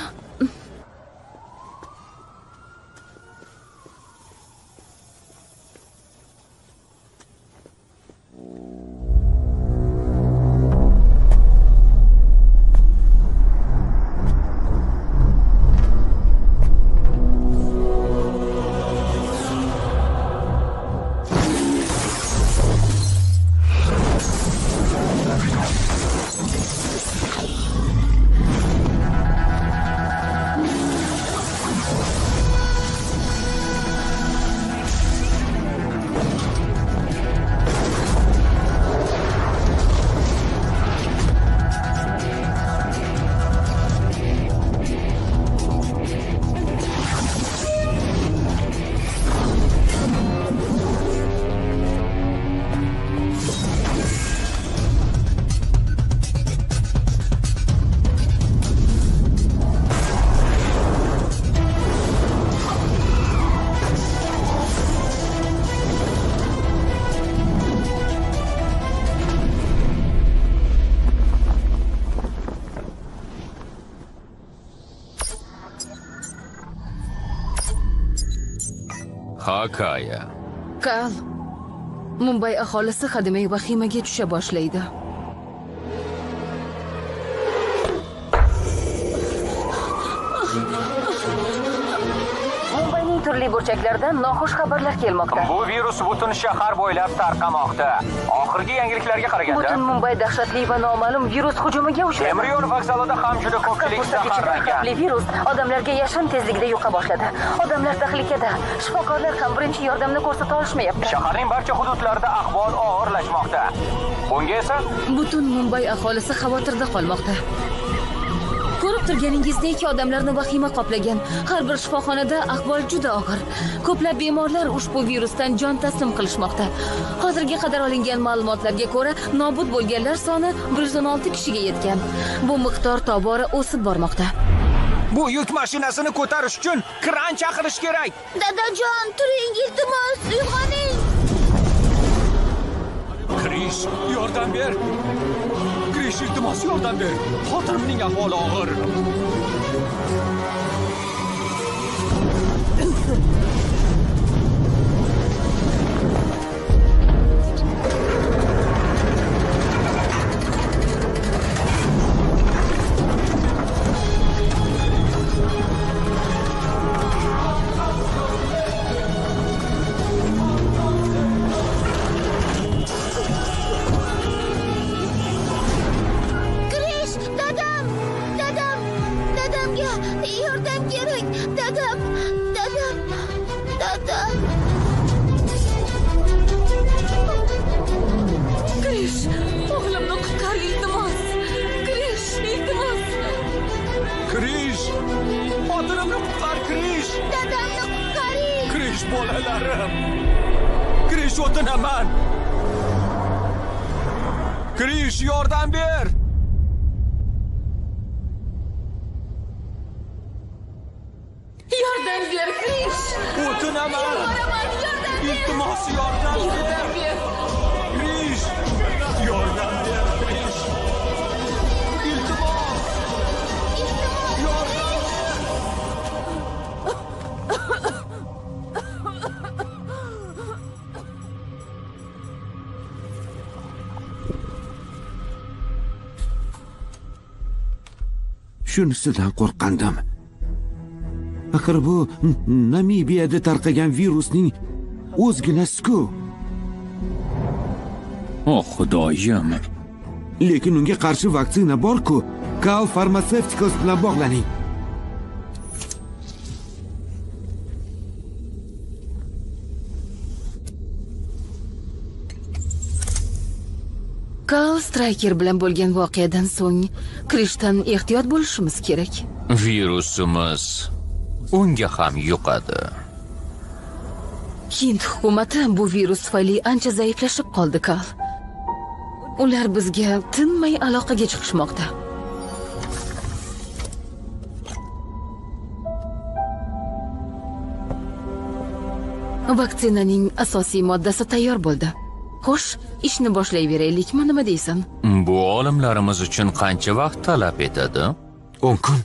Hakaya. Kal. Mumbay aholisi hademay vahimaga tusha boshlaydi. Mumbayning turli burchaklaridan noxush xabarlar kelmoqda. Bu virus butun shahar bo'ylab tarqamoqda. Oxirgi yangiliklarga qaraganda, Butun Mumbay dahshatli va noma'lum virus hujumiga uchradi. temir yo'l vokzalida ham juda ko'pchilik zaharlangan. Virus odamlarga yashin tezligida yuqa boshladi. Odamlar tahlikada. Shifokorlar ham birinchi yordamni ko'rsata olishmayapti. Shaharning barcha hududlarida ahvol og'irlashmoqda. Bunga esa Butun Mumbay aholisi xavotirda qolmoqda. Ko'rib turganingizdek, odamlarni vahima qoplagan. Har bir shifoxonada ahvol juda og'ir. Ko'plab bemorlar ushbu virusdan jon taslim qilishmoqda. Hozirga qadar olingan ma'lumotlarga ko'ra, nobud bo'lganlar soni 116 kishiga yetgan. Bu miqdor tobora o'sib bormoqda. bu yuk mashinasini ko'tarish uchun kran chaqirish kerak. Dadajon, turing, iltimos, uyg'oning. Krish, yordam ber. Krish, iltimos, yordam ber. Xotinimning ahvoli og'ir. Yordam kerak. Dadam. Krish, o'g'limni qutqar, iltimos. Krish, iltimos. Krish, xotinimni qutqar, Krish. Dadamni qutqaring. Krish, bolalarim. Krish, o'tinaman. Krish, yordam ber. Yordam ber, Krish. O'tinaman. Iltimos, yordam ber. Krish, yordam ber, Krish. Iltimos. Yordam ber. Shunisidan qo'rqqandim. Axir bu Namibiyada tarqagan virusning o'zginasi-ku. Oh, xudoyim. Lekin unga qarshi vaksina bor-ku. Kal Pharmaceuticals bilan bog'laning. Karl Striker bilan bo'lgan voqeadan so'ng Krishdan ehtiyot bo'lishimiz kerak. Virusimiz unga ham yuqadi. Hind hukumati bu virus tufayli ancha zaiflashib qoldi, Karl. Ular bizga tinmay aloqaga chiqishmoqda. Vaksinaning asosiy moddasi tayyor bo'ldi. Xo'sh, ishni boshlayveraylikmi, nima deysan? Bu olimlarimiz uchun qancha vaqt talab etadi? 10 kun.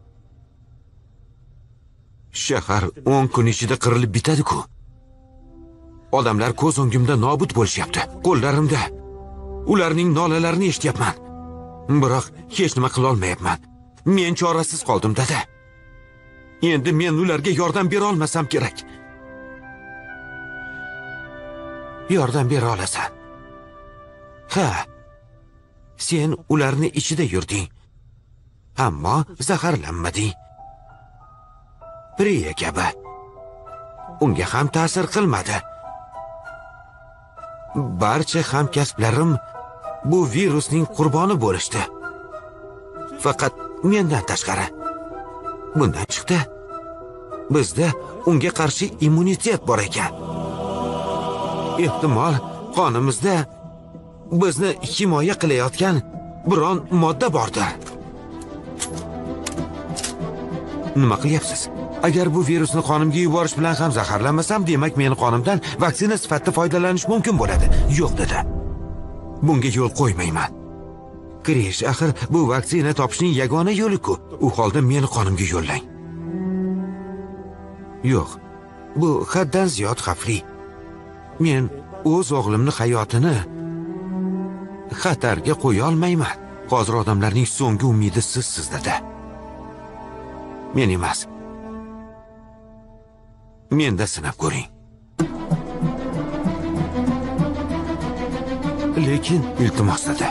Shahar 10 kun ichida qirilib bitadi-ku. Odamlar ko'z o'ngimda nobud bo'lishyapti. Qo'llarimda ularning nolalarini eshityapman. Biroq hech nima qila olmayapman. Men chorasiz qoldim, dada. Endi men ularga yordam bera olmasam kerak. Yordam bera olasan. Ha. Sen ularni ichida yurding. Ammo zaharlanmading. Priya kabi. Unga ham ta'sir qilmadi. Barcha hamkasblarim bu virusning qurboni bo'lishdi. Faqat mendan tashqari. Bundan chiqdi, bizda unga qarshi immunitet bor ekan. Ehtimol qonimizda bizni himoya qilayotgan biron modda bordir. Nima qilyapsiz? Agar bu virusni qonimga yuborish bilan ham zaharlanmasam, demak meni qonimdan vaksina sifatida foydalanish mumkin bo'ladi. Yo'q, dada. Bunga yo'l qo'ymayman. Krish, axir bu vaksina topishning yagona yo'li-ku. U holda meni qonimga yo'llang. Yo'q. Bu haddan ziyod xavfli. Men o'z o'g'limning hayotini xatarga qo'ya olmayman. Hozir odamlarning so'nggi umidi sizsiz, dada. Men emas. Menda sinab ko'ring. Lekin iltimos, dada.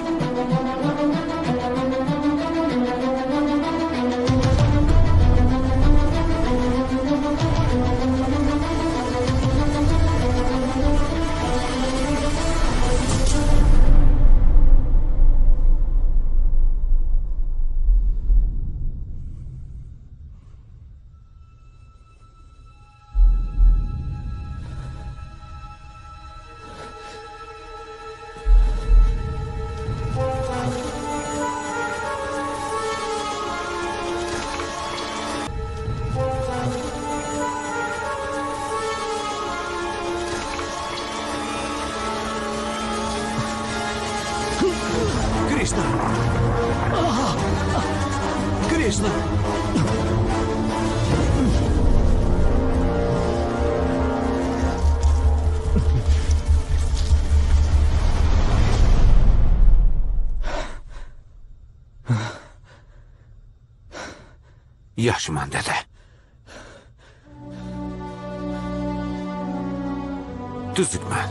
Krishna. Yaxshiman, dada. Tuzukman.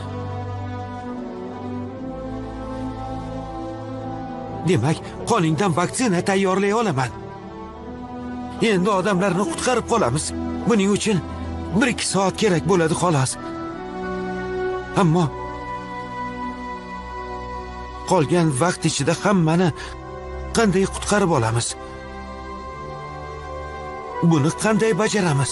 Demak, qoningdan vaksina tayyorlay olaman. Endi odamlarni qutqarib qolamiz. Buning uchun 1-2 soat kerak bo'ladi, xolos. Ammo qolgan vaqt ichida hammani qanday qutqarib olamiz? Buni qanday bajaramiz?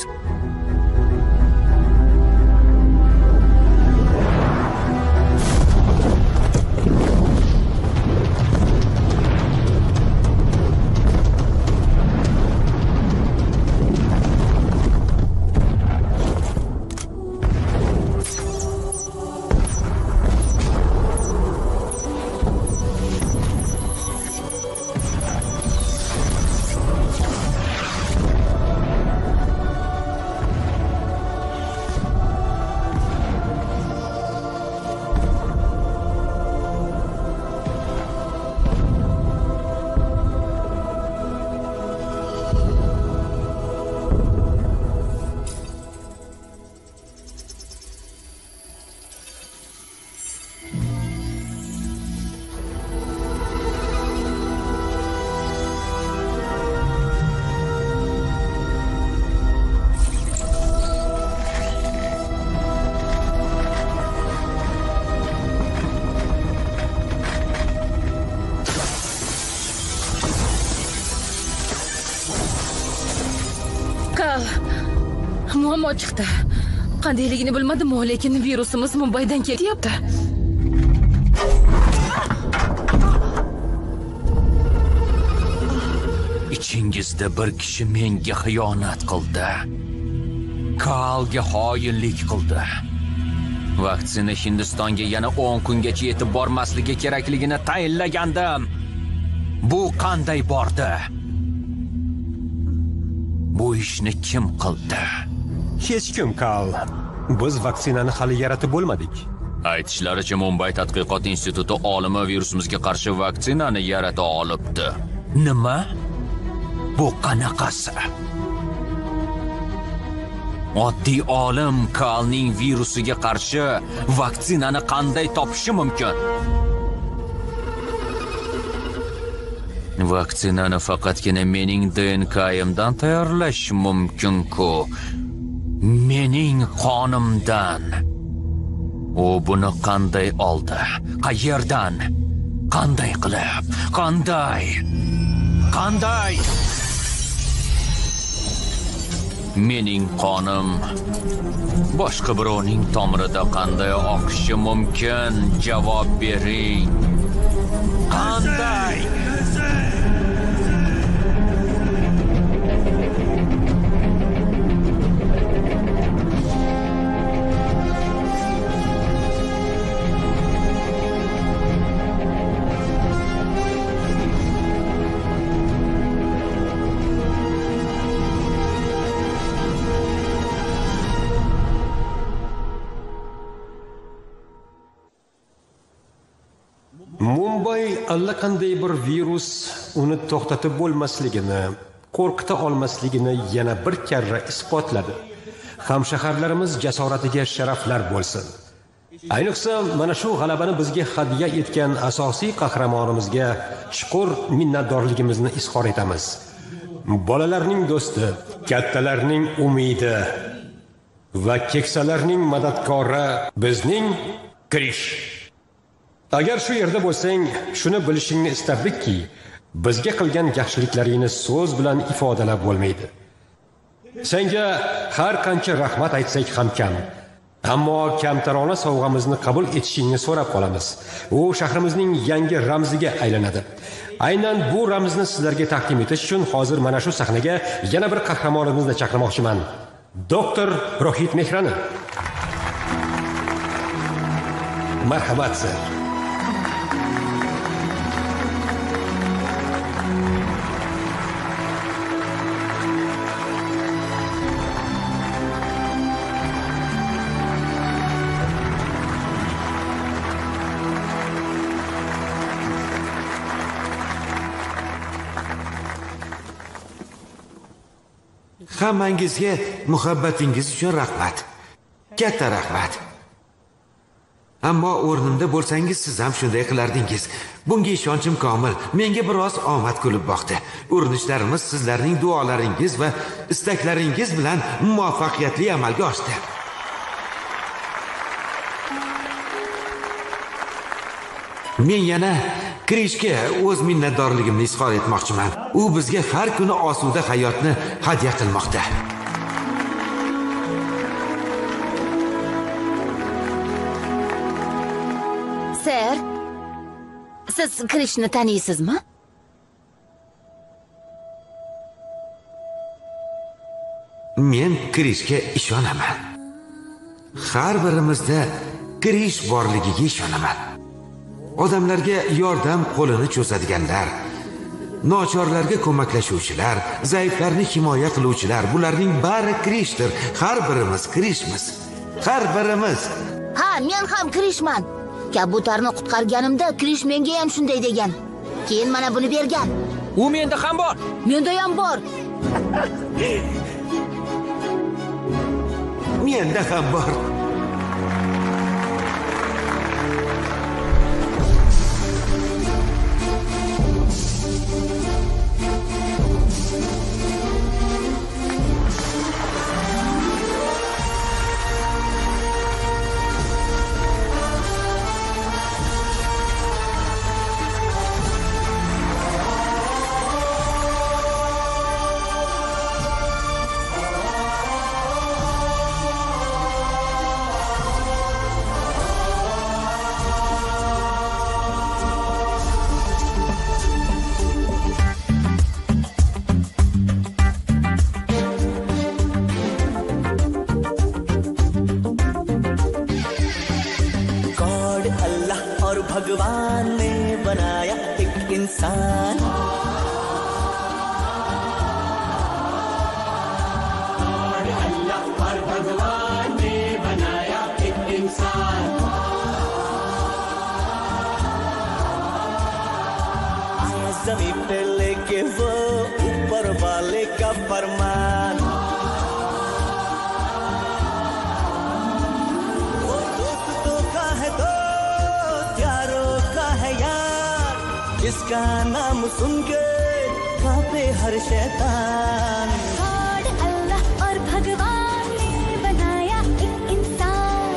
Kal. Muammo chiqdi. Qandayligini bilmadim, lekin virusimiz Mumbaydan kelyapti. Ichingizda bir kishi menga xiyonat qildi. Kalga xoinlik qildi. Vaksina Hindistonga yana 10 kungacha yetib bormasligi kerakligini tayinlagandim. Bu qanday bordi? Bu ishni kim qildi? Hech kim, Kal. Biz vaksinani hali yaratib bo'lmadik. Aytishlaricha Mumbay tadqiqot instituti olimi virusimizga qarshi vaksinani yarata olibdi. Nima? Bu qanaqasi? Oddiy olim Kalning virusiga qarshi vaksinani qanday topishi mumkin? Vaksinani faqatgina mening DNK'imdan tayyorlash mumkin-ku. Mening qonimdan. U buni qanday oldi? Qayerdan? Qanday qilib? Qanday? Mening qonim boshqa birovning tomirida qanday oqishi mumkin? Javob bering. Qanday? Mumbay allaqanday bir virus uni to'xtatib bo'lmasligini, qo'rqita olmasligini yana bir karra isbotladi. Hamshaharlarimiz jasoratiga sharaflar bo'lsin. Ayniqsa mana shu g'alabani bizga hadya etgan asosiy qahramonimizga chuqur minnatdorligimizni izhor etamiz. Bolalarning do'sti, kattalarning umidi va keksalarning madadkori bizning Krish. Agar shu yerda bo'lsang, shuni bilishingni istardikki, bizga qilgan yaxshiliklaringni so'z bilan ifodalab bo'lmaydi. Senga har qancha rahmat aytsak ham kam. Ammo kamtarona sovg'amizni qabul etishingni so'rab qolamiz. U shahrimizning yangi ramziga aylanadi. Aynan bu ramzni sizlarga taqdim etish uchun hozir mana shu sahnaga yana bir qahramonimizni chaqirmoqchiman. Doktor Rohit Mehrani. Marhamat sir. Hammangizga muhabbatingiz uchun rahmat. Katta rahmat. Ammo o'rnimda bo'lsangiz siz ham shunday qilardingiz. Bunga ishonchim komil. Menga biroz omad kulib boqdi. Urinishlarimiz sizlarning duolaringiz va istaklaringiz bilan muvaffaqiyatli amalga oshdi. Men yana Krishga o'z minnatdorligimni izhor etmoqchiman. U bizga har kuni osuda hayotni hadya qilmoqda. Sir, siz Krishni taniysizmi? Men Krishga ishonaman. Har birimizda Krish borligiga ishonaman. Odamlarga yordam qo'lini cho'zadiganlar, nochorlarga ko'maklashuvchilar, zaiflarni himoya qiluvchilar, bularning bari Krishdir. Har birimiz Krishmiz. Har birimiz. Ha, men ham Krishman. Kabutarni qutqarganimda Krish menga ham shunday degan. Keyin mana buni bergan. U menda ham bor. Menda ham bor. Menda ham bor. जिसका नाम सुन के कांपे हर शैतान। गॉड अल्लाह और भगवान ने बनाया एक इंसान।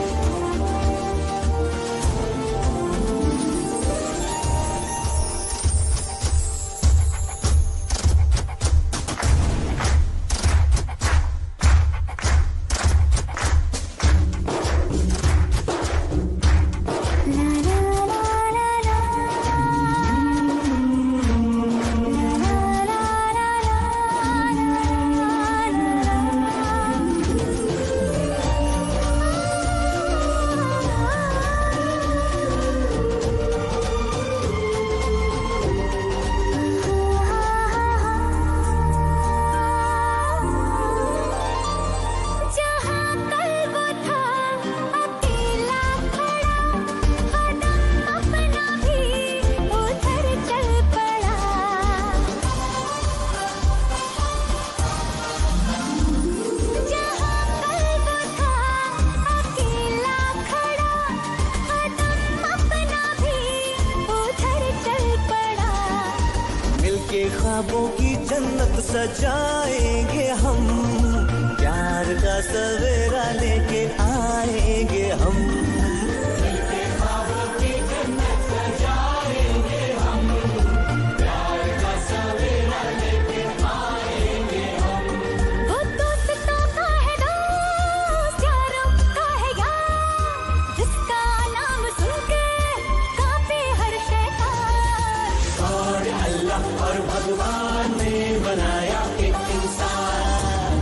ख्वाबों की जन्नत सजाएंगे हम, प्यार का सवेरा लेके आएंगे हम। ख्वाबों की जन्नत सजाएंगे हम, प्यार का सवेरा लेके आएंगे हम। वो दोस्तों का है दोस्त, यारों का है यार, जिसका नाम सुन के कांपे हर शैतान। और अल्लाह और भगवान ने बनाया एक इंसान।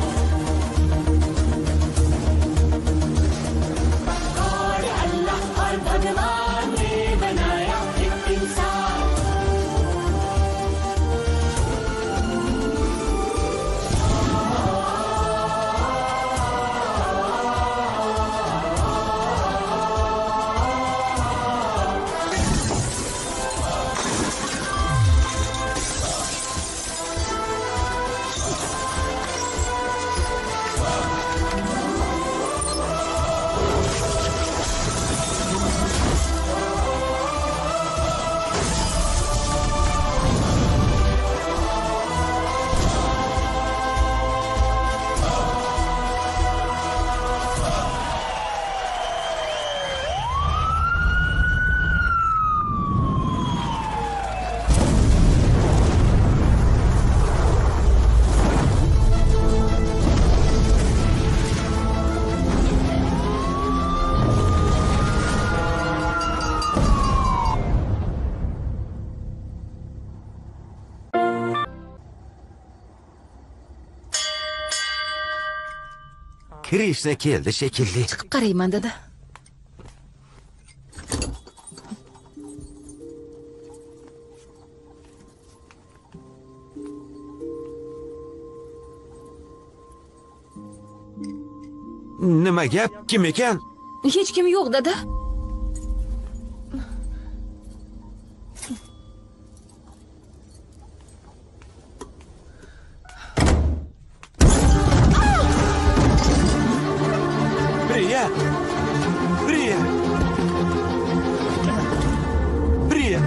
और अल्लाह और भगवान ने बनाया एक इंसान। Krishna keldi shekilli. Chiqib qarayman dedi. Nima gap? Kim ekan? Hech kim yo'q dedi. Priya. Priya. Priya.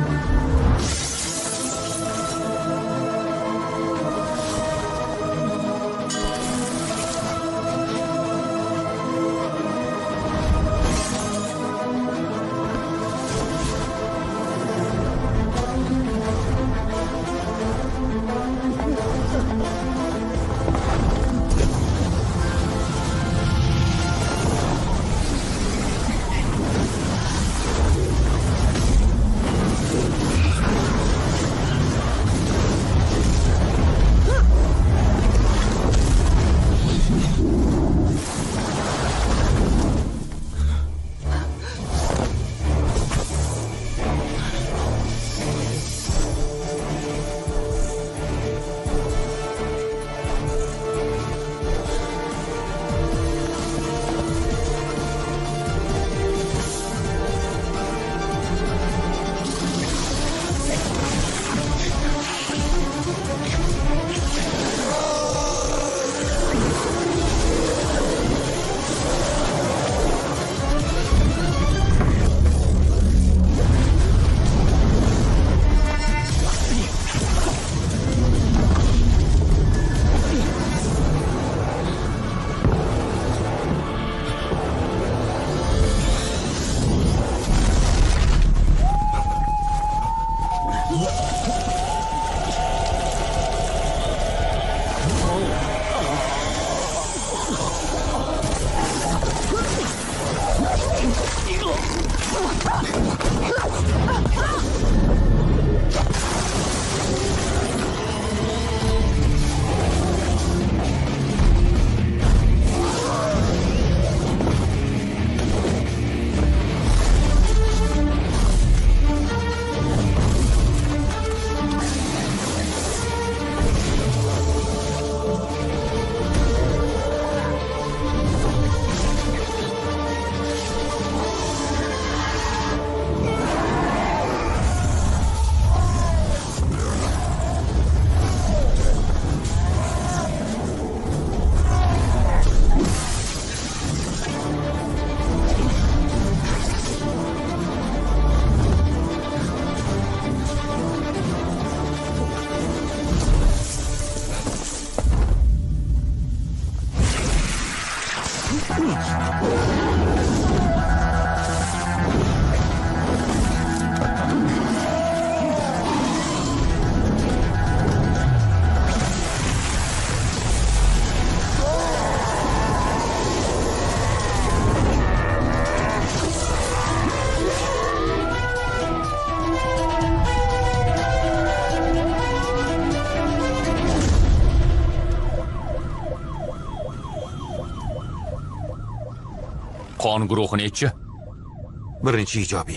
Qon guruhi-chi? Birinchi ijobiy.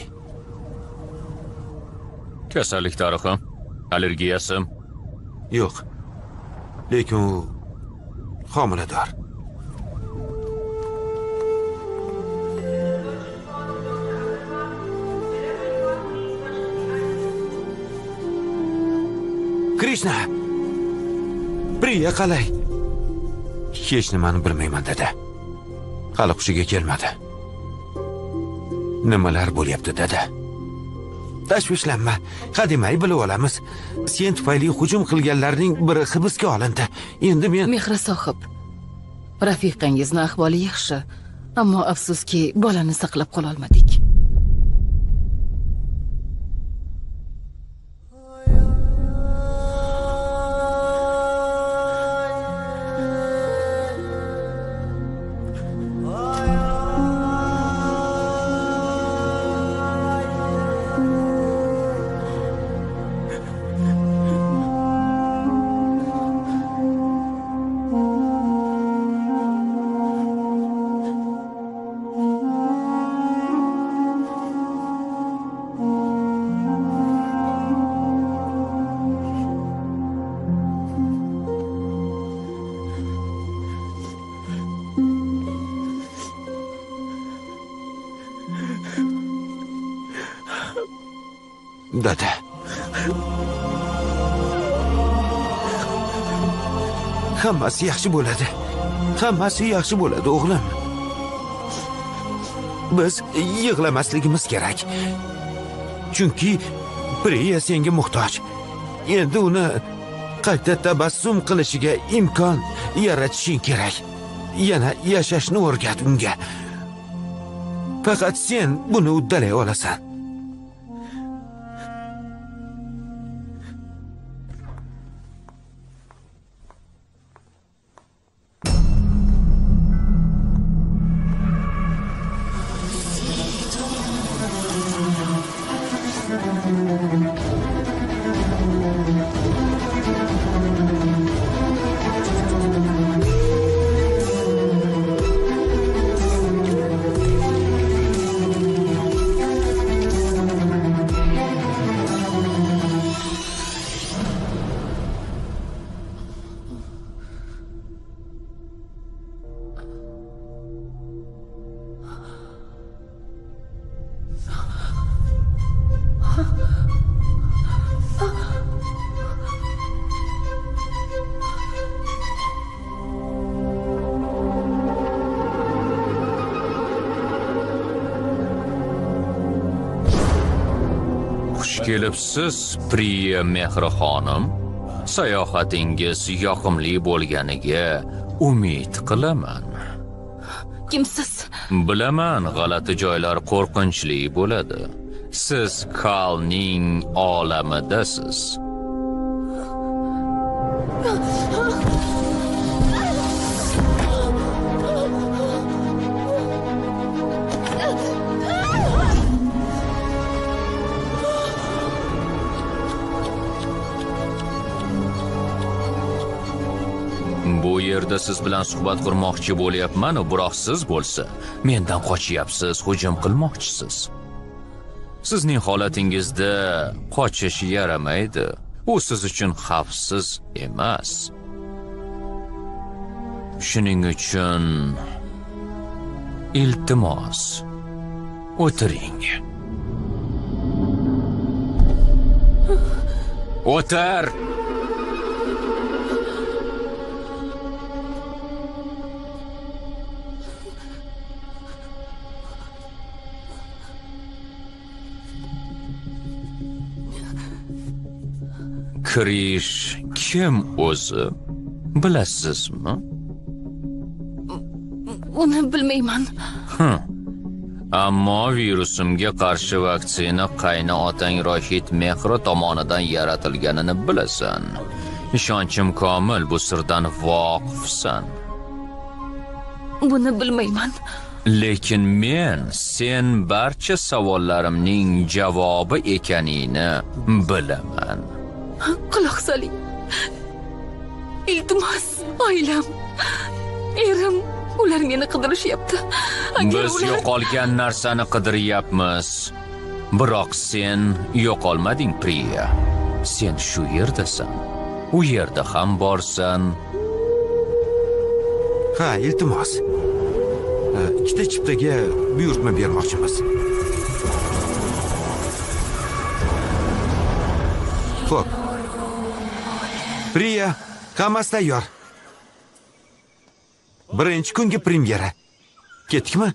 Kasallik tarixi, allergiyasi yo'q. Lekin u homilador. Krishna! Priya qalay? Hech nimani bilmayman dedi. Hali hushiga kelmadi. Nimalar bo'lyapti dedi. Tashvishlanma, hademay bilib olamiz. Sen tufayli hujum qilganlarning biri hibsga olindi. Endi men Mehra sohib, rafiqangizni ahvoli yaxshi, ammo afsuski bolani saqlab qola olmadik. Dada. Hammasi yaxshi bo'ladi. Hammasi yaxshi bo'ladi, o'g'lim. Biz yig'lamasligimiz kerak. Chunki Priya senga muhtoj. Endi uni qayta tabassum qilishiga imkon yaratishing kerak. Yana yashashni o'rgat unga. Faqat sen buni uddalay olasan. Kelibsiz, Priya Mehra xonim. Sayohatingiz yoqimli bo'lganiga umid qilaman. Kimsiz? Bilaman, g'alati joylar qo'rqinchli bo'ladi. Siz Kalning olamidasiz. Bu yerda siz bilan suhbat qurmoqchi bo'lyapman, biroq siz bo'lsa, mendan qochyapsiz, hujum qilmoqchisiz. Sizning holatingizda qochish yaramaydi. U siz uchun xavfsiz emas. Shuning uchun iltimos, o'tiring. O'tir! Krish kim o'zi? Bilasizmi? uni bilmayman. Ammo virusimga qarshi vaksina qayni otang Rohit Mehro tomonidan yaratilganini bilasan. Ishonchim komil, bu sirdan voqifsan. Buni bilmayman. Lekin men sen barcha savollarimning javobi ekanini bilaman. Quloq soling. Iltimos, oilam, erim, ular meni qidirishyapti. Biz yo'qolgan narsani qidiryapmiz. Biroq sen yo'qolmading, Priya. Sen shu yerdasan. U yerda ham borsan. Ha, iltimos. Ikkita chiptaga buyurtma bermoqchimiz. Xo'p. Priya, hammasi tayyor. Birinchi kungi premyera. Ketdikmi?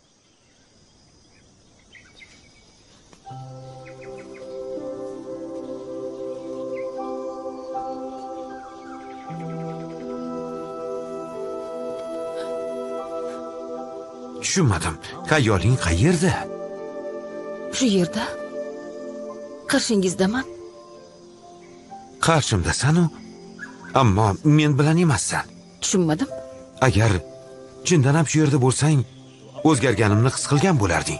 Tushunmadim. Qayoling qayerda? Shu yerda. Qarshingizdaman. Qarshimdasan-u, ammo men bilan emassan. Tushunmadim. Agar chindan ham shu yerda bo'lsang, o'zgarganimni his qilgan bo'larding.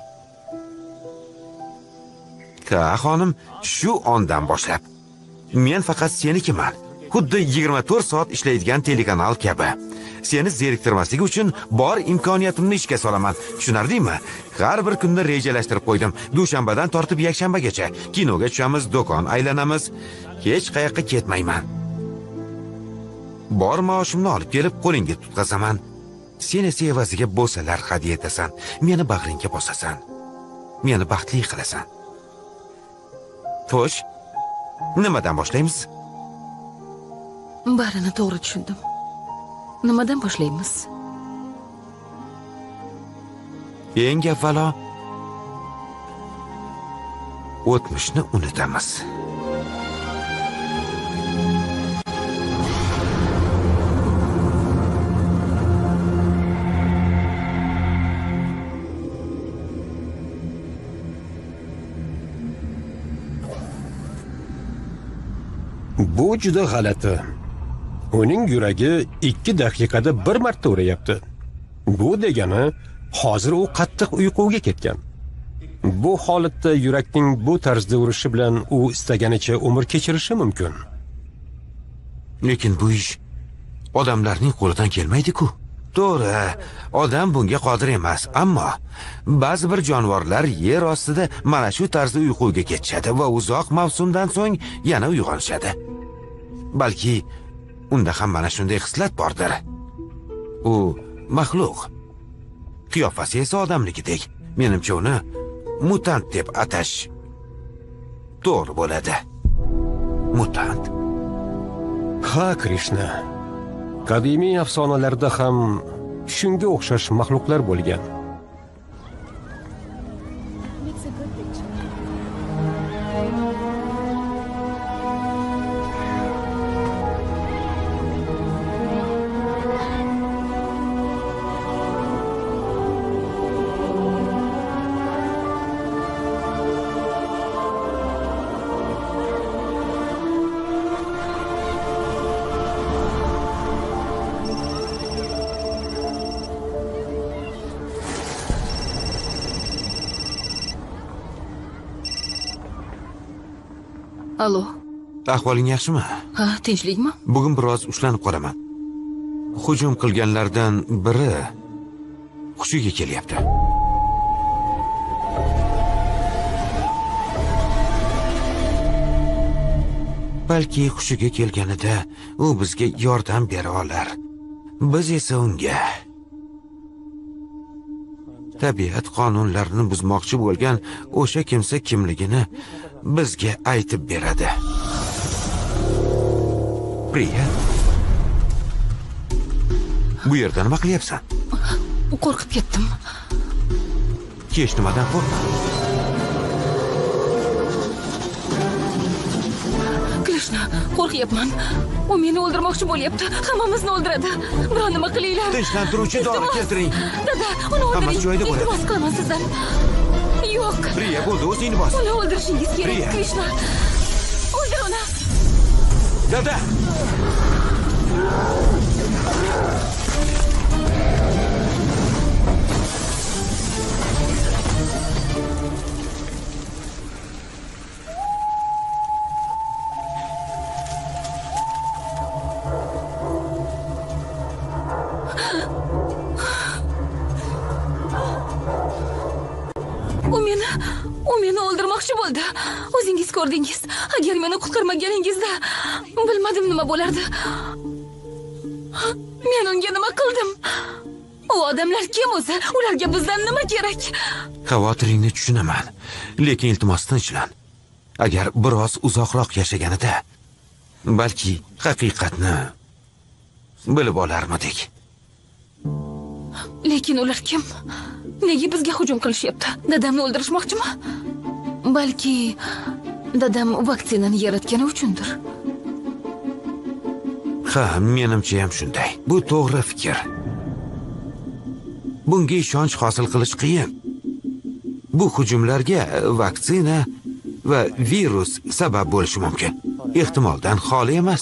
Ka xonim, shu ondan boshlab men faqat senikiman. Xuddi 24 soat ishlaydigan telekanal kabi. Seni zeriktirmaslik uchun bor imkoniyatimni ishga solaman. Tushunardingmi? Har bir kunni rejalashtirib qo'ydim. Dushanbadan tortib yakshanbagacha kinoga tushamiz, do'kon aylanamiz. Hech qayoqqa ketmayman. Bor maoshimni olib kelib qo'lingga tutqazaman. Sen esa evaziga bo'salar hadya etasan. Meni bag'ringga bosasan. Meni baxtli qilasan. Xo'sh, nimadan boshlaymiz? Barini to'g'ri tushundim. Nimadan boshlaymiz? Eng avvalo o'tmishni unutamiz. Bu juda g'alati. Uning yuragi 2 daqiqada bir marta urayapti. Bu degani hozir u qattiq uyquga ketgan. Bu holatda yurakning bu tarzda urishi bilan u istaganicha umr kechirishi mumkin. Lekin bu ish odamlarning qo'lidan kelmaydi-ku. To'g'ri, odam bunga qodir emas, ammo ba'zi bir jonivorlar yer ostida mana shu tarzda uyquga ketishadi va uzoq mavsumdan so'ng yana uyg'onishadi. Balki unda ham mana shunday xislat bordir. U maxluq. Qiyofasi esa odamnikidek. Menimcha uni mutant deb atash to'g'ri bo'ladi. Mutant. Ha, Krishna. Qadimiy afsonalarda ham shunga o'xshash maxluqlar bo'lgan. Alo. Ahvoling yaxshimi? Ha, tinchlikmi? Bugun biroz ushlanib qolaman. Hujum qilganlardan biri hushiga kelyapti. Balki hushiga kelganida u bizga yordam bera olar. Biz esa unga tabiat qonunlarini buzmoqchi bo'lgan o'sha kimsa kimligini bizga aytib beradi. Priya, bu yerda nima qilyapsan? Qo'rqib ketdim. Hech nimadan qo'rqma. Krishna, qo'rqyapman. U meni o'ldirmoqchi bo'lyapti. Hammamizni o'ldiradi. Biror nima qilinglar. Tinchlantiruvchi dori keltiring. Dada, uni o'ldiring. Hammasi joyida bo'ladi. Iltimos qilaman sizdan. Yo'q. Priya, bo'ldi, o'zingni bos. Uni o'ldirishingiz kerak, Priya. Krishna. O'ldir uni. Dada! U meni o'ldirmoqchi bo'ldi. O'zingiz ko'rdingiz. Agar meni qutqarmaganingizda bilmadim nima bo'lardi. Men unga nima qildim? U odamlar kim o'zi? Ularga bizdan nima kerak? Xavotiringni tushunaman, lekin iltimos tinchlan. Agar biroz uzoqroq yashaganida, balki haqiqatni bilib olarmidik. Lekin ular kim? Nega bizga hujum qilishyapti? Dadamni o'ldirishmoqchimi? Balki dadam vaksinani yaratgani uchundir. Ha, menimcha ham shunday. Bu to'g'ri fikr. Bunga ishonch hosil qilish qiyin. Bu hujumlarga vaksina va virus sabab bo'lishi mumkin. Ehtimoldan xoli emas.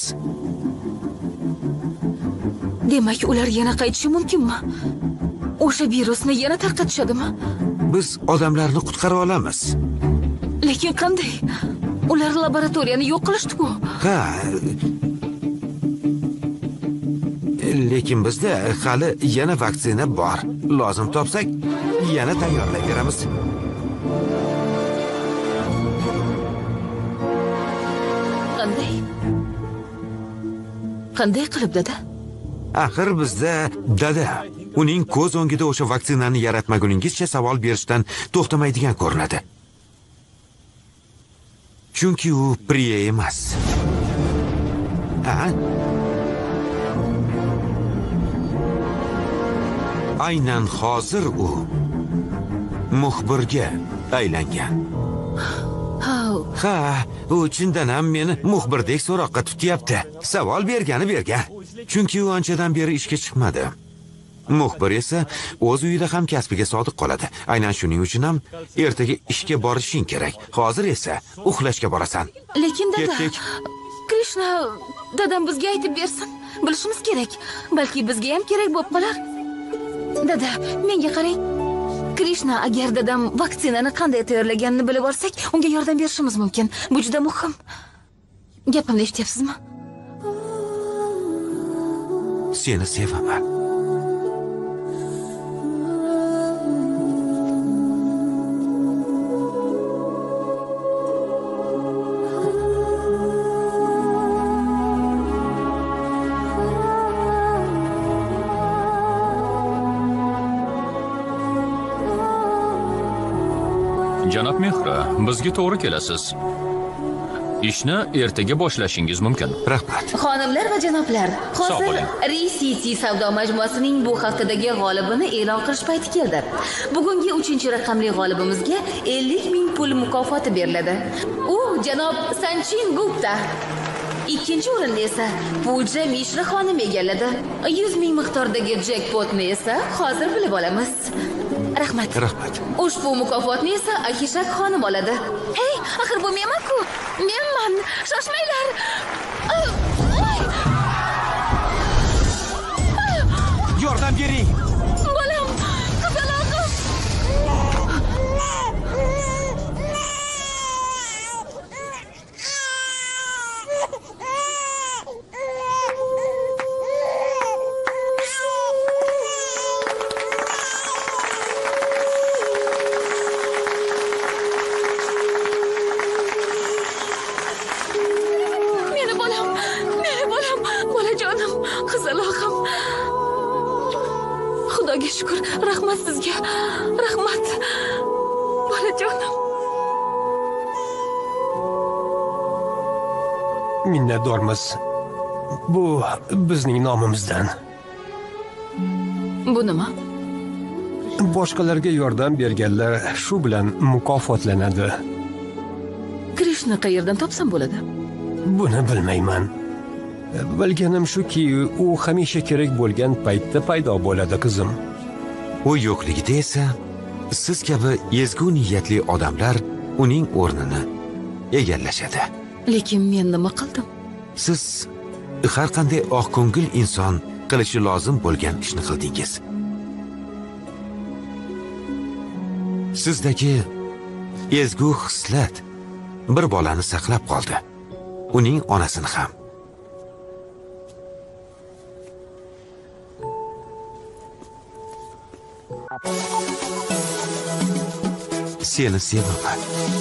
Demak, ular yana qaytishi mumkinmi? O'sha virusni yana tarqatishadimi? Biz odamlarni qutqara olamiz. Lekin qanday? Ular laboratoriyani yo'q qilishdi-ku. Ha. Lekin bizda hali yana vaksina bor. Lozim topsak, yana tayyorlayveramiz. Qanday qilib dada? Axir bizda dada uning ko'z o'ngida o'sha vaksinani yaratmaguningizcha savol berishdan to'xtamaydigan ko'rinadi. Chunki u Priya emas. Aynan hozir u muxbirga aylangan. Ha, u chindan ham meni muxbirdek so'roqqa tutyapti. Savol bergani bergan. Chunki u anchadan beri ishga chiqmadi. Muxbir esa o'z uyida ham kasbiga sodiq qoladi. Aynan shuning uchun ham ertaga ishga borishing kerak. Hozir esa uxlashga borasan. Lekin dada, Ketdik. Krishna, dadam bizga aytib bersin. Bilishimiz kerak. Balki bizga ham kerak bo'lib qolar. Dada, menga qarang. Krishna, agar dadam vaksinani qanday tayyorlaganini bilib olsak, unga yordam berishimiz mumkin. Bu juda muhim. Gapimni eshityapsizmi? Seni sevaman. Janob Mehra, bizga to'g'ri kelasiz. Ishni ertaga boshlashingiz mumkin. Rahmat. Xonimlar va janoblar, Sog' hozir bo'ling. Re-City savdo majmuasining bu haftadagi g'olibini e'lon qilish payti keldi. Bugungi 3-raqamli g'olibimizga 50 ming pul mukofoti beriladi. U janob Sanchin Gupta. Ikkinchi o'rinni esa Pooja Mishra xonim egalladi. 100 ming miqdordagi jackpotni esa hozir bilib olamiz. Rahmat. Rahmat. Ushbu mukofotni esa Akishak xonim oladi. Hey, axir bu menman-ku. Menman. Shoshmanglar. Yordam bering. Bolam, qizalog'im. Bolajonim, qizalog'im. Xudoga shukr, rahmat sizga. Rahmat. Bolajonim. Minnatdormiz. Bu bizning nomimizdan. Bu nima? Boshqalarga yordam berganlar shu bilan mukofotlanadi. Krishna qayerdan topsam bo'ladi? Buni bilmayman. Bilganim shuki, u hamisha kerak bo'lgan paytda paydo bo'ladi, qizim. U yo'qligida esa siz kabi ezgu niyatli odamlar uning o'rnini egallashadi. Lekin men nima qildim? Siz har qanday oqko'ngil inson qilishi lozim bo'lgan ishni qildingiz. Sizdagi ezgu xislat bir bolani saqlab qoldi. Uning onasini ham. Seni sevaman.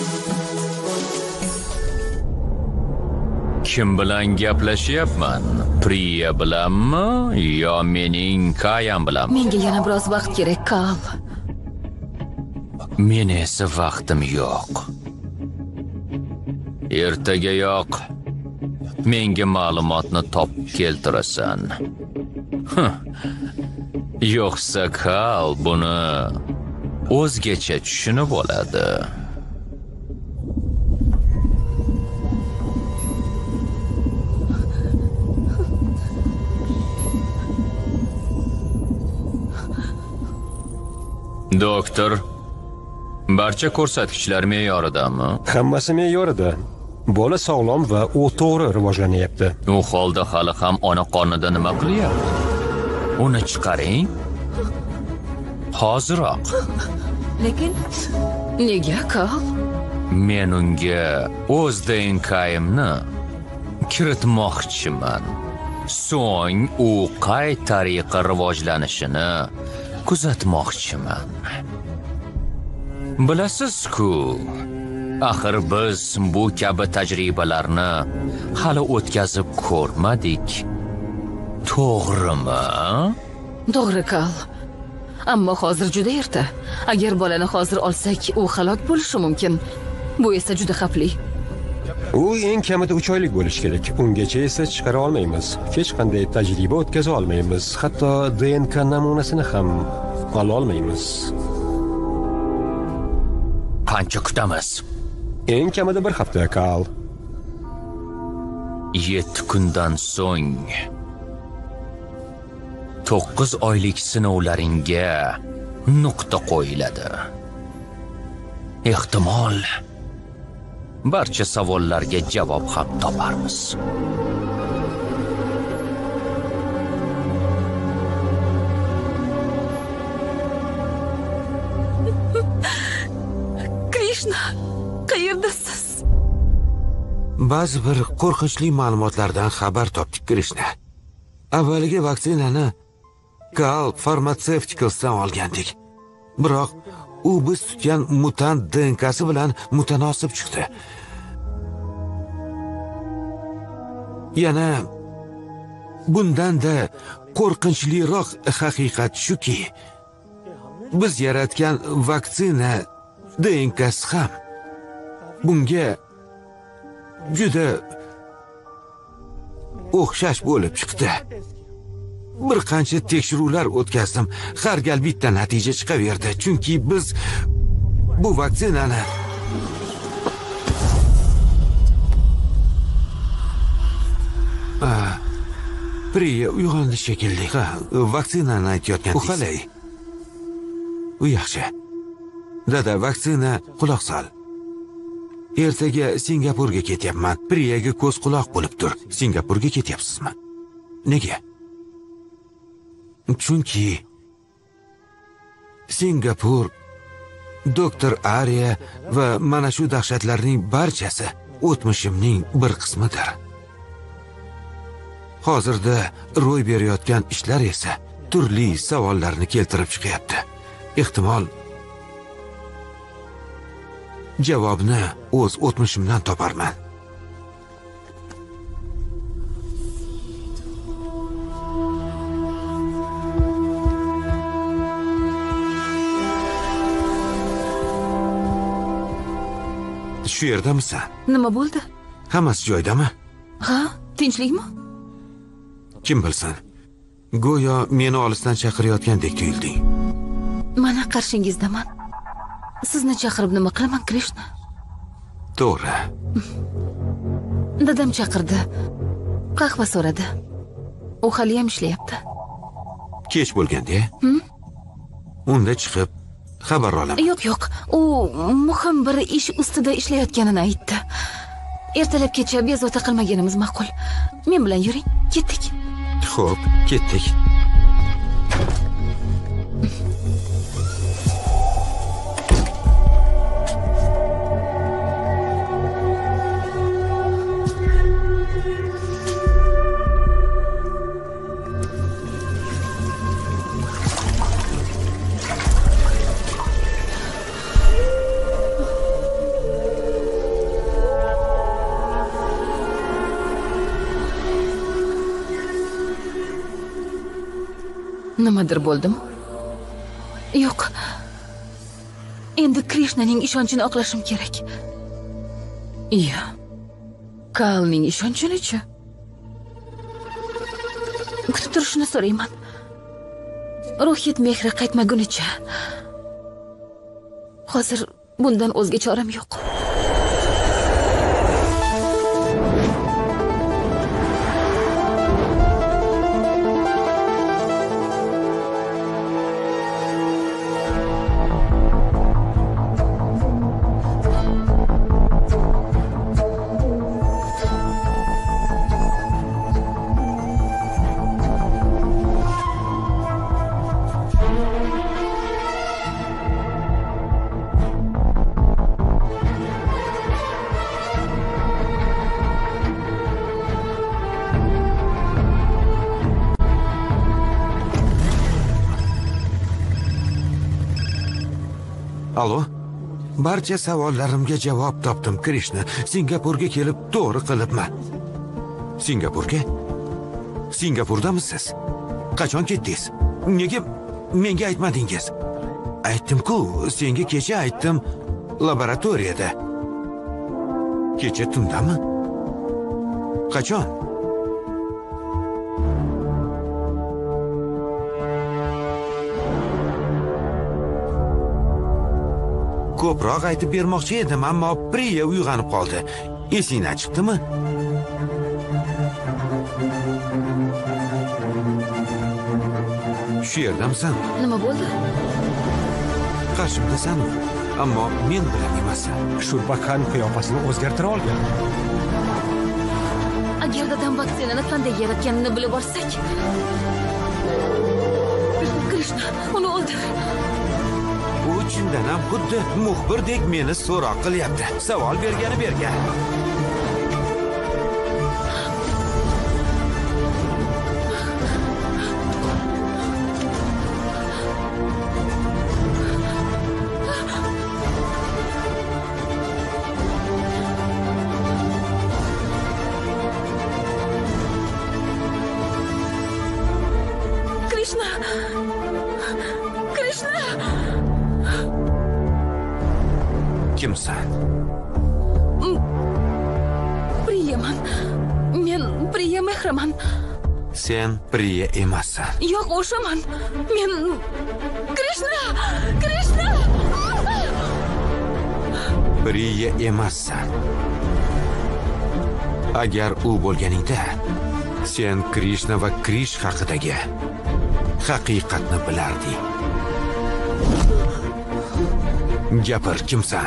Kim bilan gaplashyapman? Priya bilanmi yo mening Kayam bilanmi? Menga yana biroz vaqt kerak, Kal. Men esa vaqtim yo'q. Ertagayoq menga ma'lumotni topib keltirasan. Yo'qsa Kal buni o'zgacha tushunib oladi. Doktor, barcha ko'rsatkichlar me'yoridami? Hammasi me'yorida. Bola sog'lom va u to'g'ri rivojlanyapti. U holda hali ham ona qornida nima qilyapti? Uni chiqaring. Hoziroq. Lekin nega, Kal? Men unga o'z DNK'imni kiritmoqchiman. So'ng u qay tariqa rivojlanishini kuzatmoqchiman. Bilasiz-ku, axir biz bu kabi tajribalarni hali o'tkazib ko'rmadik. To'g'rimi? To'g'ri, Kal. Ammo hozir juda erta. Agar bolani hozir olsak, u halok bo'lishi mumkin. Bu esa juda xavfli. U eng kamida 3 oylik bo'lishi kerak. Ungacha esa chiqara olmaymiz. Hech qanday tajriba o'tkaza olmaymiz. Hatto DNK namunasini ham ola olmaymiz. Qancha kutamiz? Eng kamida 1 hafta, Kal. 7 kundan so'ng 9 oylik sinovlaringga nuqta qo'yiladi. Ehtimol barcha savollarga javob ham toparmiz. Krishna, qayerdasiz? Ba'zi bir qo'rqinchli ma'lumotlardan xabar topdik, Krishna. Avvaliga vaksinani Kal Pharmaceuticals'dan olgandik. Biroq u biz tutgan mutant DNK'si bilan mutanosib chiqdi. Yana bundan-da qo'rqinchliroq haqiqat shuki, biz yaratgan vaksina DNK'si ham bunga juda o'xshash bo'lib chiqdi. Bir qancha tekshiruvlar o'tkazdim. Har gal bitta natija chiqaverdi. Chunki biz bu vaksinani Priya uyg'ondi shekilli. Vaksinani aytayotgan. U qalay? U yaxshi. Dada, vaksina quloq sol. Ertaga Singapurga ketyapman. Priyaga ko'z quloq bo'lib tur. Singapurga ketyapsizmi? Nega? Chunki Singapur, doktor Arya va mana shu dahshatlarning barchasi o'tmishimning bir qismidir. Hozirda ro'y berayotgan ishlar esa turli savollarni keltirib chiqyapti. Ehtimol javobni o'z o'tmishimdan toparman. Shu yerdamisan? Nima bo'ldi? Hammasi joyidami? Ha, tinchlikmi? Kim bilsin? Go'yo meni olisdan chaqirayotgandek tuyulding. Mana qarshingizdaman. Sizni chaqirib nima qilaman, Krishna? To'g'ri. Dadam chaqirdi. Qahva so'radi. U hali ham ishlayapti. Kech bo'lganda. Unda chiqib xabar olaman. Yo'q. U muhim bir ish ustida ishlayotganini aytdi. Ertalabgacha bezovta qilmaganimiz ma'qul. Men bilan yuring, ketdik. Xo'p, ketdik. Nimadir bo'ldimi? Yo'q. Endi Krishnaning ishonchini oqlashim kerak. Iya. Kalning ishonchini-chi? Kutib turishini so'rayman. Ruhiyat mehri qaytmagunicha. Hozir bundan o'zga choram yo'q. Alo? Barcha savollarimga javob topdim, Krishna. Singapurga kelib to'g'ri qilibman. Singapurga? Singapurdamisiz? Qachon ketdingiz? Nega menga aytmadingiz? Aytdim-ku, senga kecha aytdim, laboratoriyada. Kecha tundami? Qachon? Ko'proq aytib bermoqchi edim, ammo Priya uyg'onib qoldi. Esingdan chiqdimi? Shu yerdamisan? Nima bo'ldi? Qarshimdasan, ammo men bilan emassan. Shurbakan qiyofasini o'zgartira olgan. Agar dadam vaksinani qanday yaratganini bilib olsak, Krishna uni o'ldir. U chindan ham xuddi muxbirdek meni so'roq qilyapti. Savol bergani bergan. Krishna! Krishna! Kimsan? Priyaman. Men Priya Mehraman. Sen Priya emassan. Yo'q, o'shaman. Men Krishna! Krishna! Priya emassan. Agar u bo'lganingda, sen Krishna va Krish haqidagi haqiqatni bilarding. Gapir, kimsan?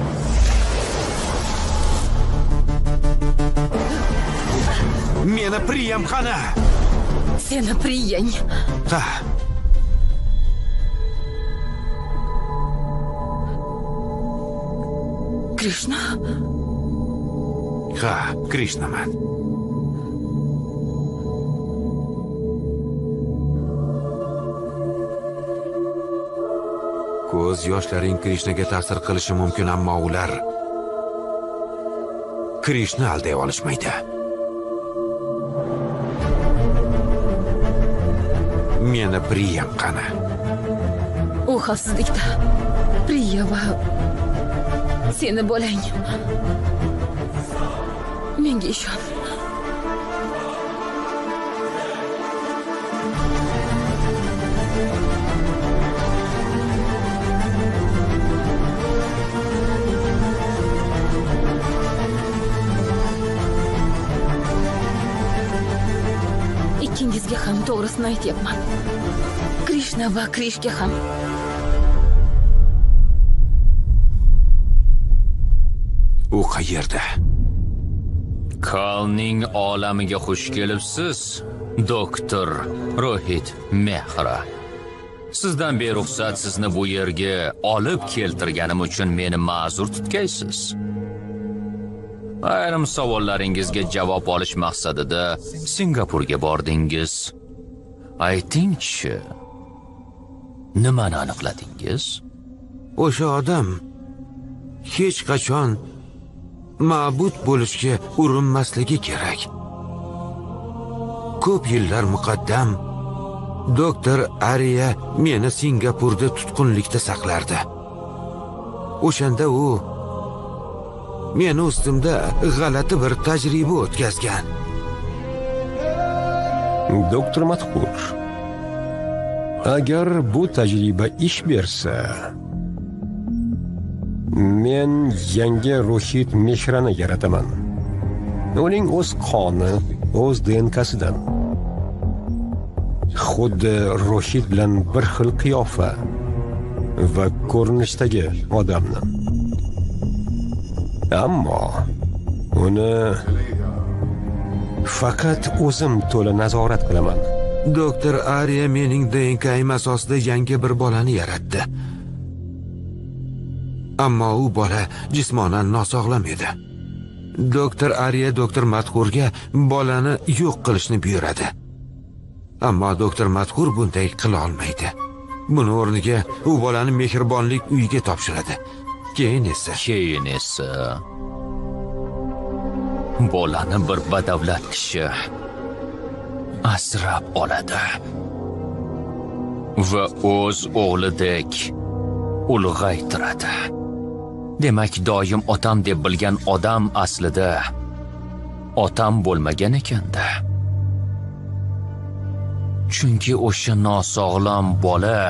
Meni Priyam qani? Seni Priyang. Ha. Krishna? Ha, Krishnaman. Ko'z yoshlaring Krishnaga ta'sir qilishi mumkin, ammo ular Krishna alday olishmaydi. Meni Priyam qani? U xavfsizlikda. Priya va seni bolang. Menga ishon. To'g'risini aytyapman. Krishna va Krishga ham. U qayerda? Kalning olamiga xush kelibsiz, doktor Rohit Mehra. Sizdan beruxsat sizni bu yerga olib keltirganim uchun meni ma'zur tutgaysiz. Ayrim savollaringizga javob olish maqsadida Singapurga bordingiz. Ayting-chi, nimani aniqladingiz? O'sha odam hech qachon ma'bud bo'lishga urinmasligi kerak. Ko'p yillar muqaddam doktor Ariya meni Singapurda tutqunlikda saqlardi. O'shanda u meni ustimda g'alati bir tajriba o'tkazgan. Doktor Madhur, agar bu tajriba ish bersa, men yangi Rohit Mehrani yarataman. Uning o'z qoni, o'z DNKsidan. Xuddi Rohit bilan bir xil qiyofa va ko'rinishdagi odamni. Ammo uni faqat o'zim to'la nazorat qilaman. Doktor Ariya mening DNK'im asosida yangi bir bolani yaratdi. Ammo u bola jismonan nosog'lom edi. Doktor Ariya doktor Madhurga bolani yo'q qilishni buyuradi. Ammo doktor Madhur bunday qila olmaydi. Buni o'rniga u bolani mehribonlik uyiga topshiradi. Keyin esa bolani bir badavlat kishi asrab oladi va o'z o'g'lidek ulg'aytiradi. Demak, doim otam deb bilgan odam aslida otam bo'lmagan ekanda. Chunki o'sha nosog'lom bola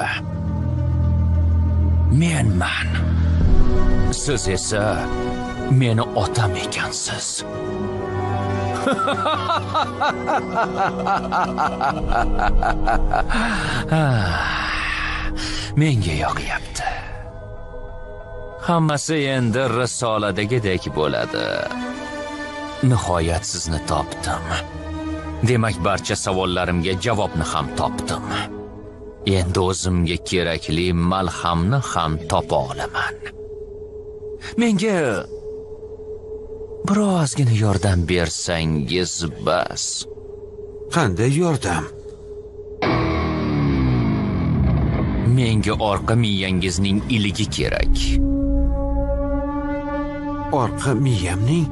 menman. Siz esa meni otam ekansiz. Menga yoqyapti. Hammasi endi risoladagidek bo'ladi. Nihoyat sizni topdim. Demak, barcha savollarimga javobni ham topdim. Endi o'zimga kerakli malhamni ham topa olaman. Menga birozgina yordam bersangiz bas. Qanday yordam? Menga orqa miyangizning iligi kerak. Orqa miyamning?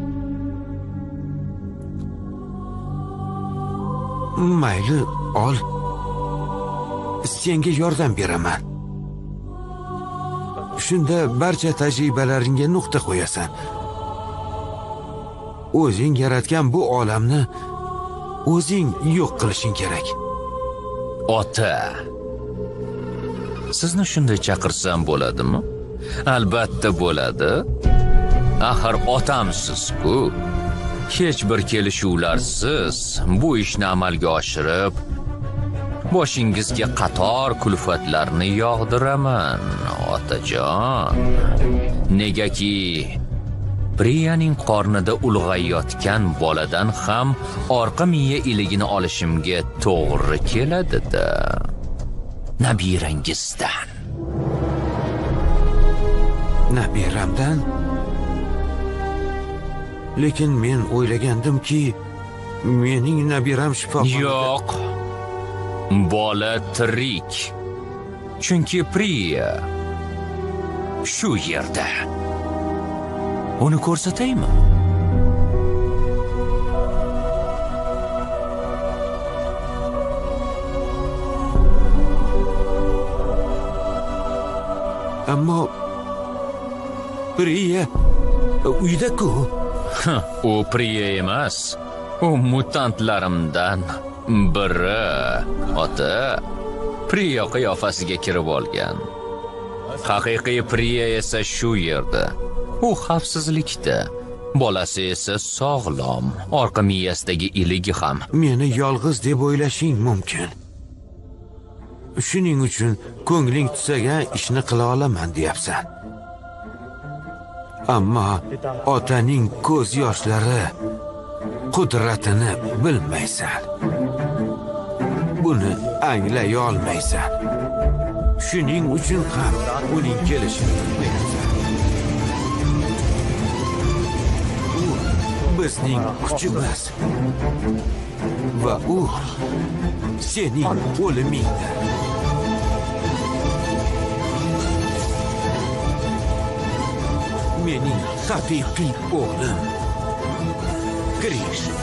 Mayli, ol. Senga yordam beraman. Shunda barcha tajribalaringga nuqta qo'yasan. O'zing yaratgan bu olamni o'zing yo'q qilishing kerak. Ota, sizni shunday chaqirsam bo'ladimi? Albatta bo'ladi. Axir otamsiz-ku. Hech bir kelishuvlarsiz bu ishni amalga oshirib, boshingizga qator kulfatlarni yog'diraman, otajon. Negaki Priyaning qornida ulg'ayayotgan boladan ham orqa miya iligini olishimga to'g'ri keladi-da. Nabirangizdan. Nabiramdan? Lekin men o'ylagandimki, mening nabiram shifoxonada. Yo'q. Bola tirik. Chunki Priya shu yerda. Uni ko'rsataymi? Ammo Priya uyda-ku. U Priya emas. U mutantlarimdan biri. Ota, Priya qiyofasiga kirib olgan. Haqiqiy Priya esa shu yerda. U xavfsizlikda. Bolasi esa sog'lom, orqa miyasidagi iligi ham. Meni yolg'iz deb o'ylashing mumkin. Shuning uchun ko'ngling tusagan ishni qila olaman deyapsan. Ammo otaning ko'z yoshlari qudratini bilmaysan. Buni anglay olmaysan. Shuning uchun ham uning kelishini kutmaysan. U bizning kuchimiz va u sening o'limingdir. Mening haqiqiy o'g'lim Krish.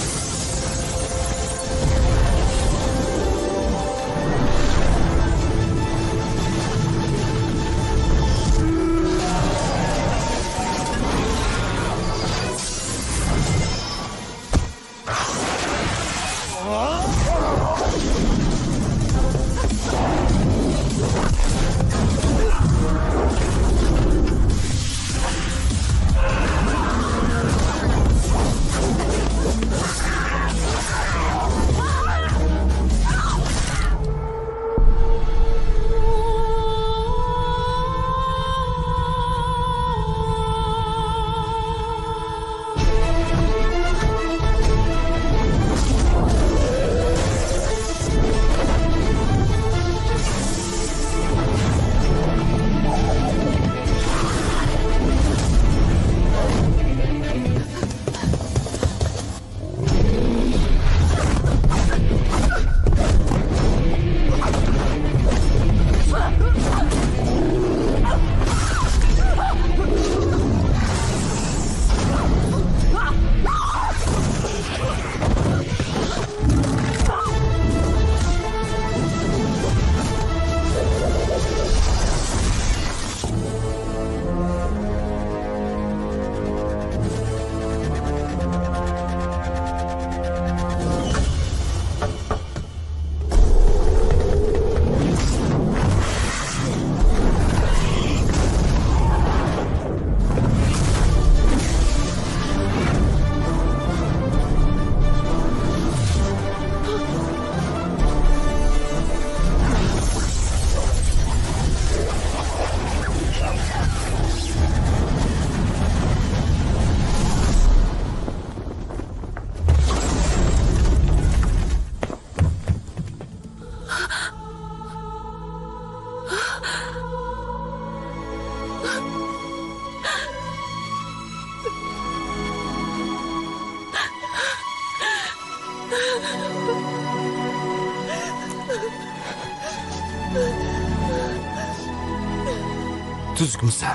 Tuzukmisan?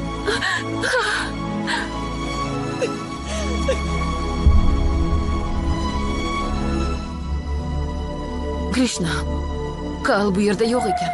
Krishna, Kal bu yerda yo'q ekan.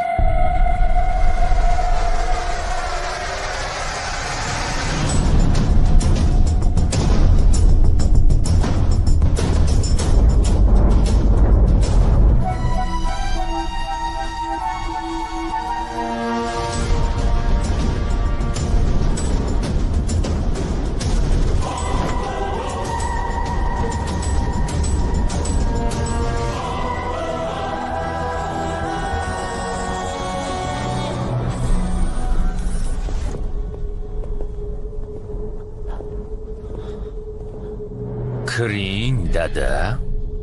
Kiring, dada.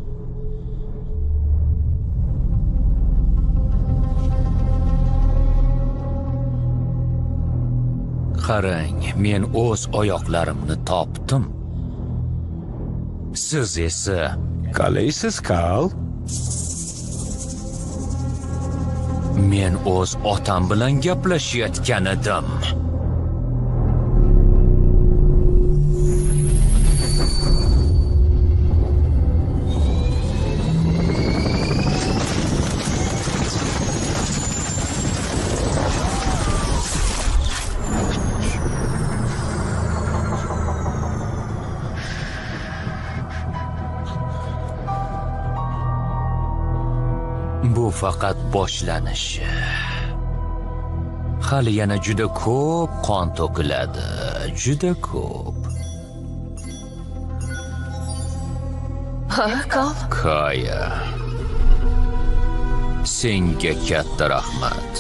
Qarang, men o'z oyoqlarimni topdim. Siz esa qalaysiz, Kal? Men o'z otam bilan gaplashayotgan edim. Bu faqat boshlanishi. Hali yana juda ko'p qon to'kiladi, juda ko'p. Ha, Kal. Kaya. Senga katta rahmat.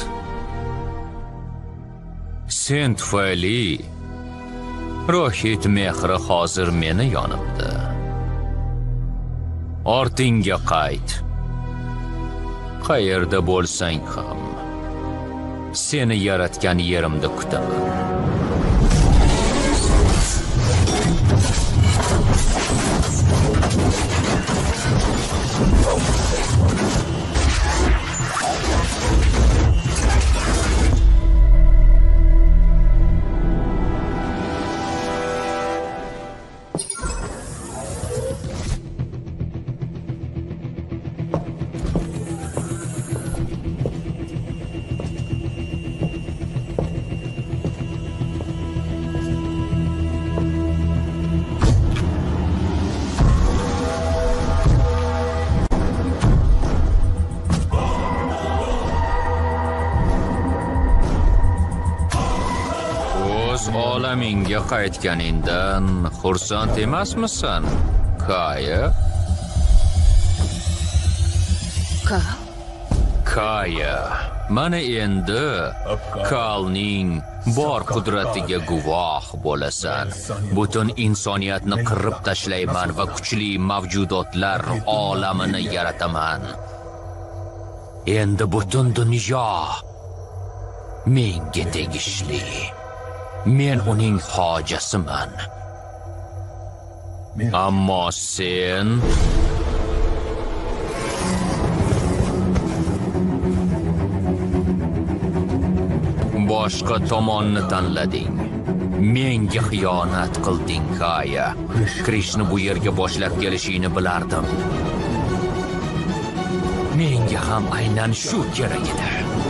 Sen tufayli Rohit mehri hozir meni yonimda. Ortingga qayt. Qayerda bo'lsang ham seni yaratgan yerimda kutaman. Olamingga qaytganingdan xursand emasmisan, Kaya? Kaya, mana endi Kalning bor qudratiga guvoh bo'lasan. Butun insoniyatni qirib tashlayman va kuchli mavjudotlar olamini yarataman. Endi butun dunyo menga tegishli. Men uning hojasiman. Ammo sen boshqa tomonni tanlading. Menga xiyonat qilding, Kaya. Krishna bu yerga boshlab kelishini bilardim. Menga ham aynan shu kerak edi.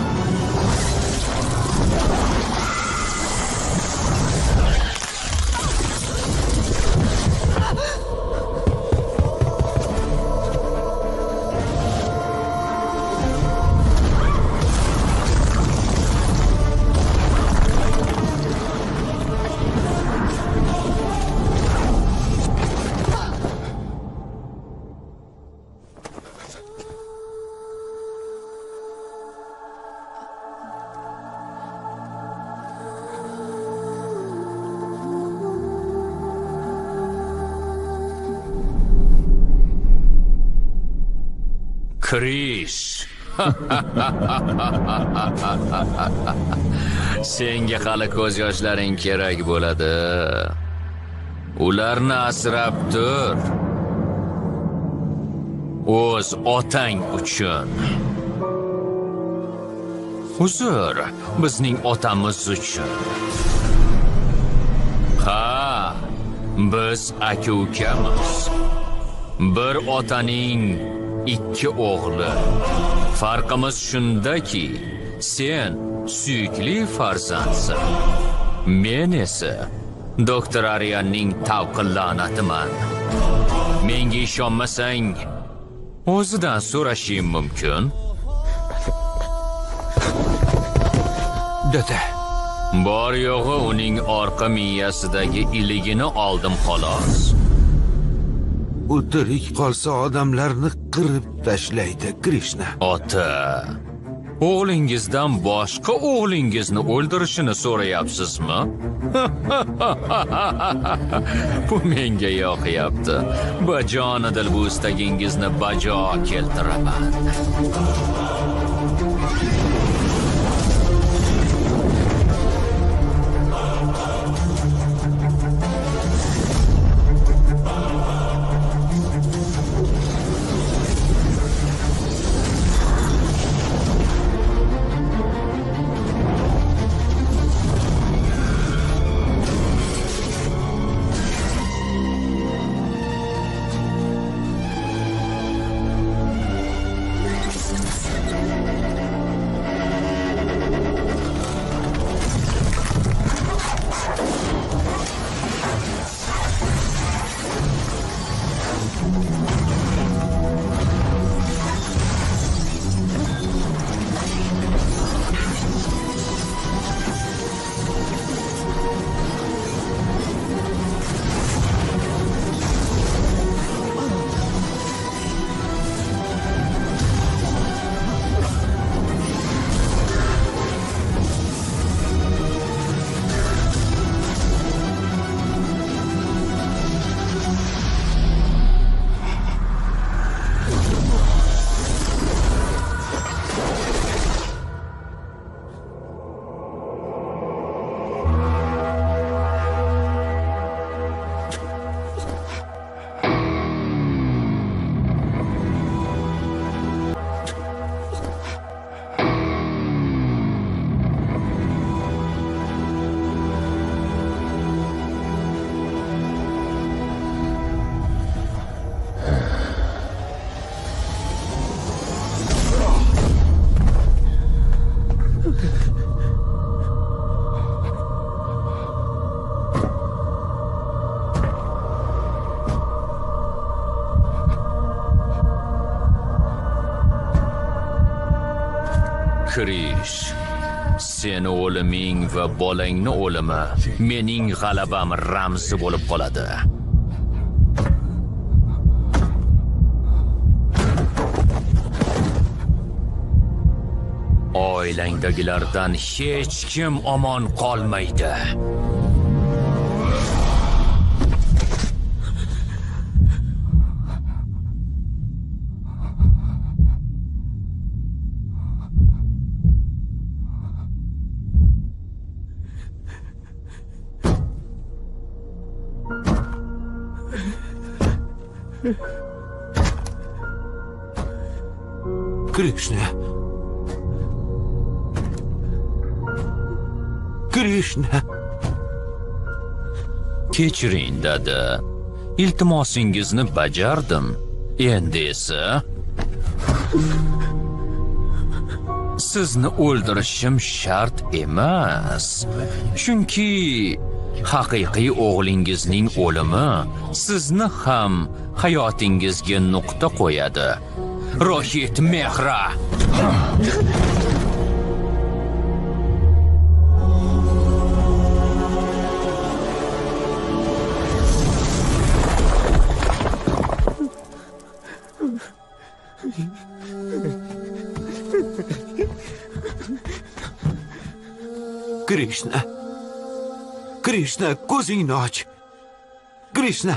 Krish. Senga hali ko'z yoshlaring kerak bo'ladi. Ularni asrab tur. O'z otang uchun. Huzur, bizning otamiz uchun. Ha, biz aka-ukamiz. Bir otaning ikki o'g'li. Farqimiz shundaki, sen suyukli farzandsan. Men esa doktor Aryanning tavqi la'natiman. Menga ishonmasang, o'zidan so'rashim mumkin. Dada, bor yo'g'i uning orqa miyasidagi iligini oldim xolos. U tirik qolsa odamlarni qirib tashlaydi, Krishna. Ota, o'g'lingizdan boshqa o'g'lingizni o'ldirishini so'rayapsizmi? Bu menga yoqyapti. Bajonidil bu istagingizni bajo keltiraman. Krish, seni o'liming va bolangni o'limi mening g'alabam ramzi bo'lib qoladi. Oilangdagilardan hech kim omon qolmaydi. Krishna. Krishna. Kechiring, dada. Iltimosingizni bajardim. Endi esa sizni o'ldirishim shart emas. Chunki haqiqiy o'g'lingizning o'limi sizni ham hayotingizga nuqta qo'yadi. Rohit Mehra. Krishna. Krishna, ko'zingni och. Krishna.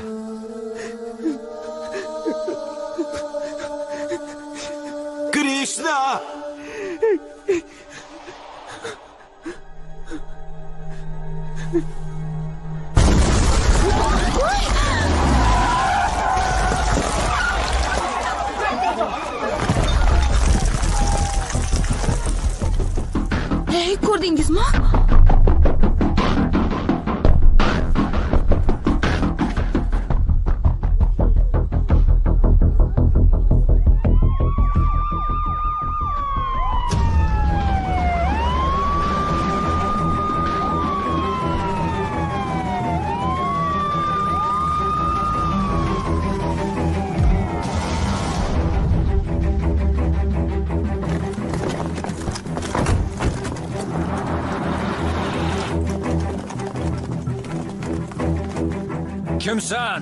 Krishna. Hey, ko'rdingizmi? Kimsan?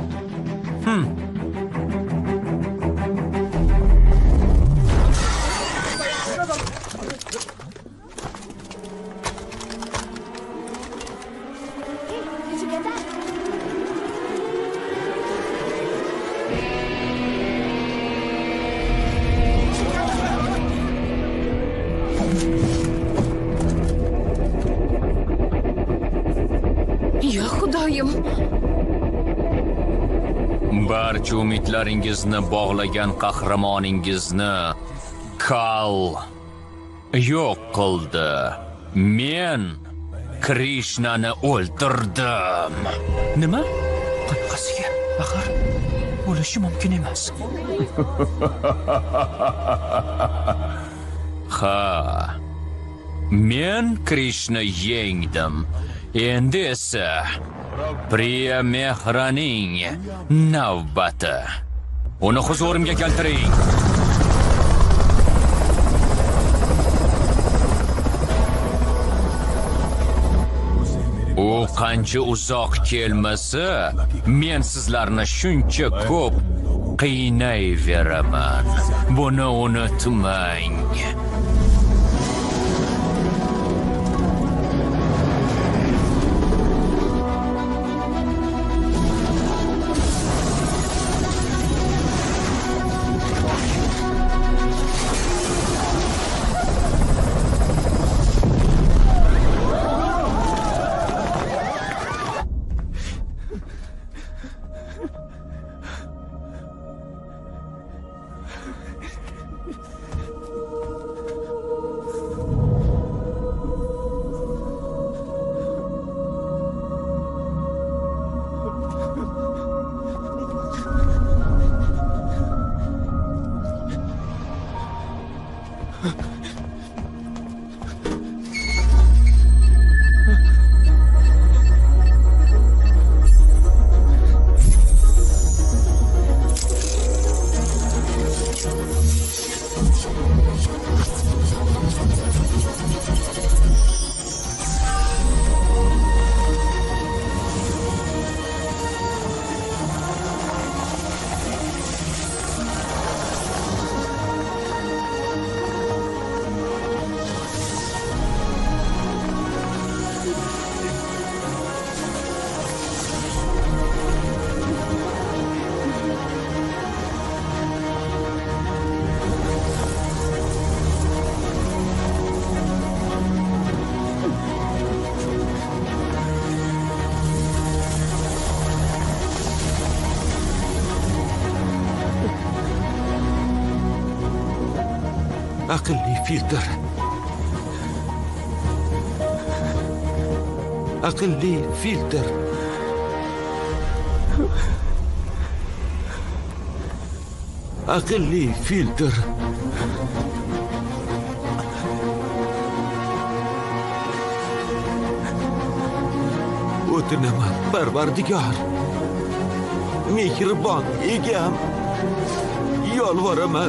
Ya Xudoyim. Barcha umidlaringizni bog'lagan qahramoningizni Kal yo'q qildi. Men Krishnani o'ldirdim. Nima? Qanaqasiga? Axir bo'lishi mumkin emas. Ha. Men Krishna yengdim. Endi esa Priya Mehraning navbati. Uni huzurimga keltiring. U qancha uzoq kelmasa, men sizlarni shuncha ko'p qiynayveraman. Buni unutmang. aqlli filtr. Aqlli filtr. Aqlli filtr. O'tinaman, Parvardigor. Mehribon egam. Yolvoraman.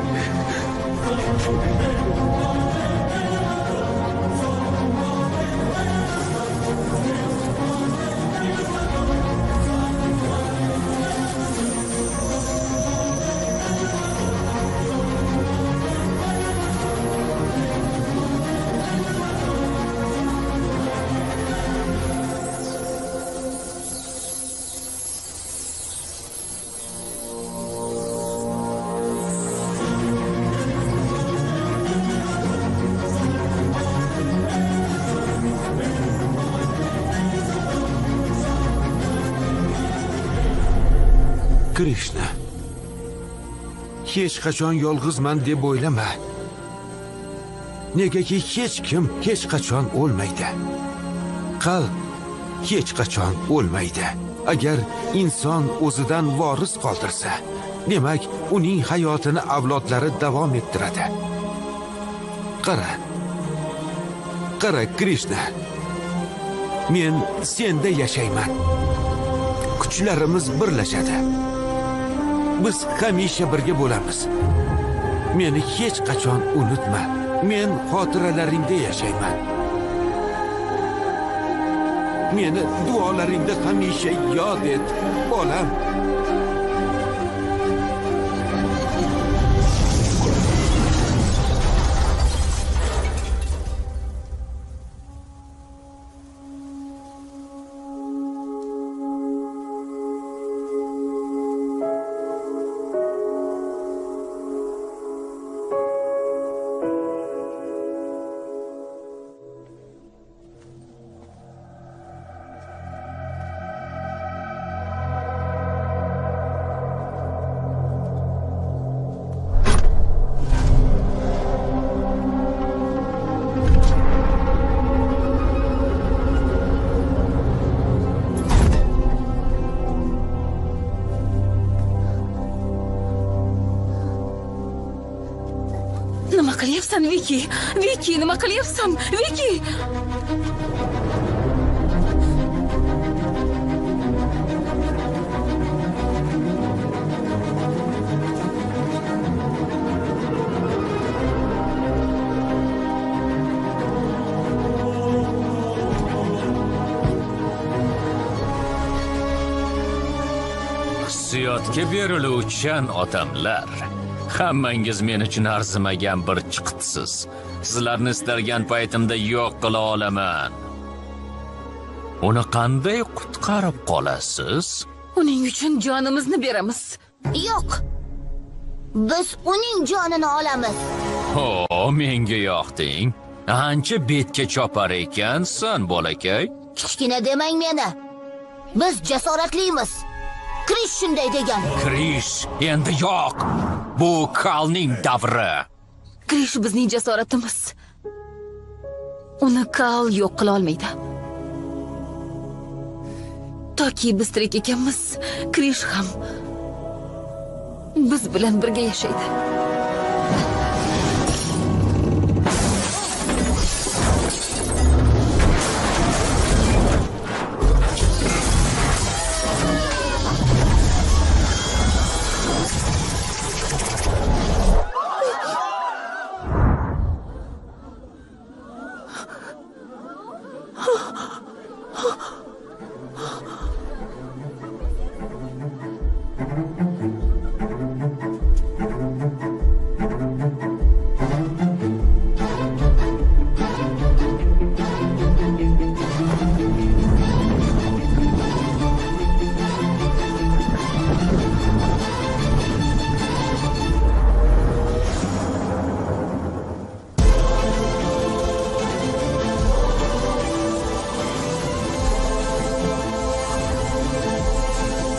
Krishna, hech qachon yolg'izman deb o'ylama. Negaki hech kim hech qachon o'lmaydi. Qalb hech qachon o'lmaydi. Agar inson o'zidan voris qoldirsa, demak, uning hayotini avlodlari davom ettiradi. Qara Krishna. Men senda yashayman. Kuchlarimiz birlashadi. Biz hamisha birga bo'lamiz. Meni hech qachon unutma. Men xotiralaringda yashayman. Meni duolaringda hamisha yod et, bolam. Nima qilyapsan, Viki? Viki, nima qilyapsan? Viki! Hissiyotga beriluvchan odamlar. Hammangiz men uchun arzimagan bir chiqitisiz. Sizlarni istalgan paytimda yo'q qila olaman. Uni qanday qutqarib qolasiz? Uning uchun jonimizni beramiz. Yo'q. Biz uning jonini olamiz. Ho, menga yoqding. Ancha betga chopar ekansan, bolakay. Kichkina demang meni. Biz jasoratlimiz. Krish shunday degan. Krish endi yo'q. Bu Kalning davri. Krish bizning jasoratimiz. Uni Kal yo'q qila olmaydi. Toki biz tirik ekanmiz, Krish ham biz bilan birga yashaydi.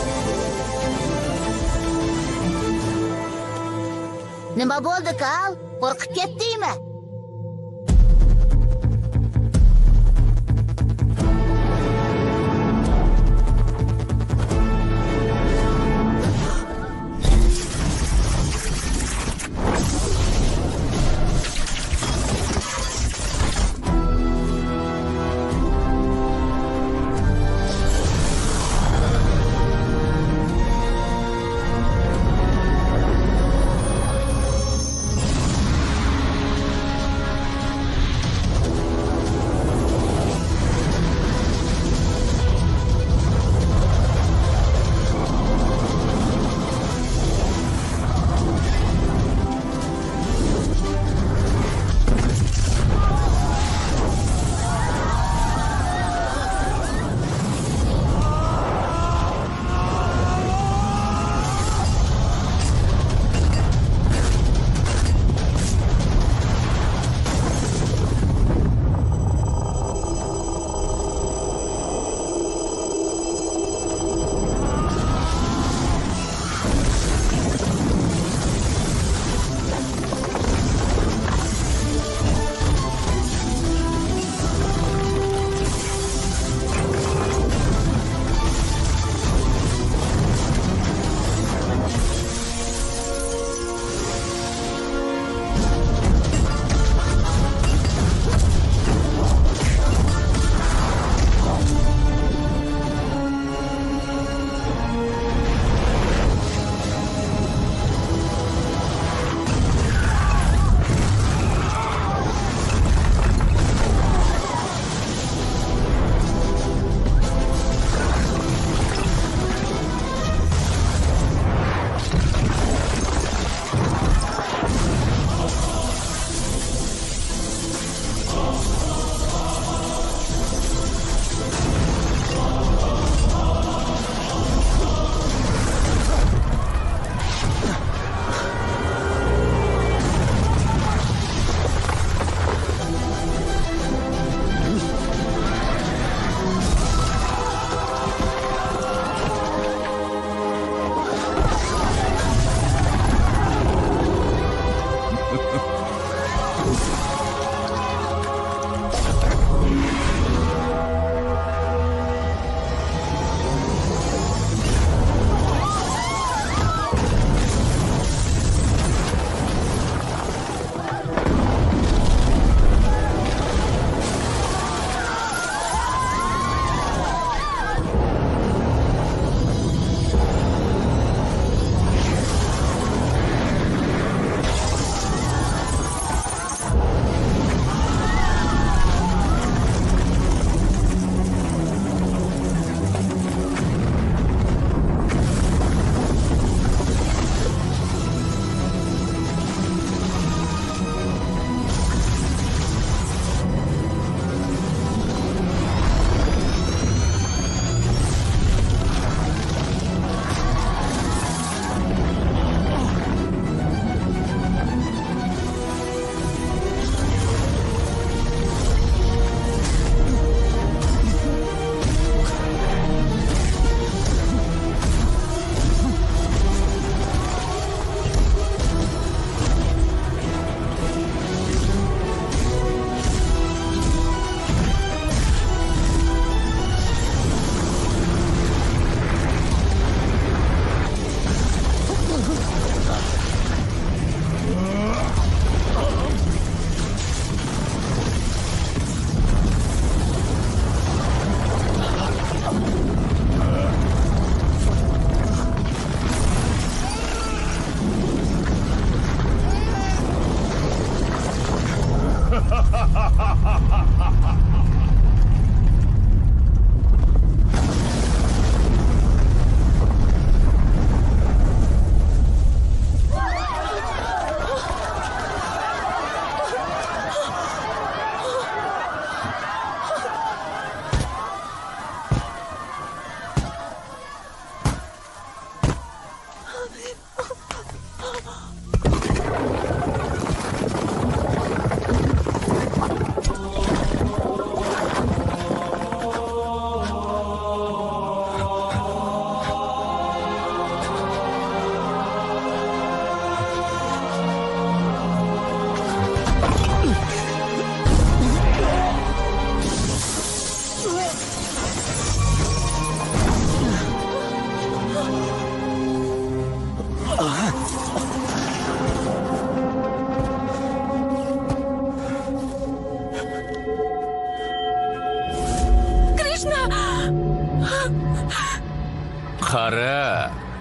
Nima bo'ldi, Kal? Qo'rqib ketdingmi?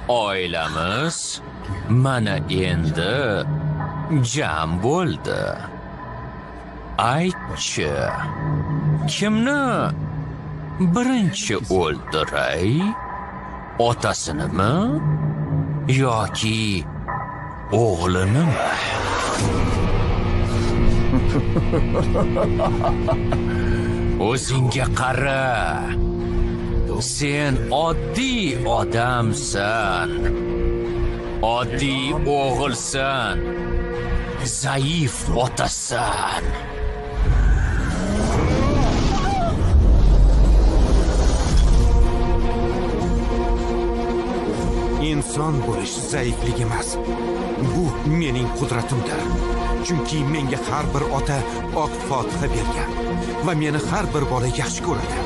Oilamiz mana endi jam bo'ldi. Aytchi, kimni birinchi o'ldiray? Otasinimi yoki o'g'linimi? O'zingga qara. Sen oddiy odamsan. Oddiy o'g'ilsan. Zaif otasan. Inson bo'lish zaiflik emas. Bu mening qudratimdir. Chunki menga har bir ota oq fotiha bergan va meni har bir bola yaxshi ko'radi.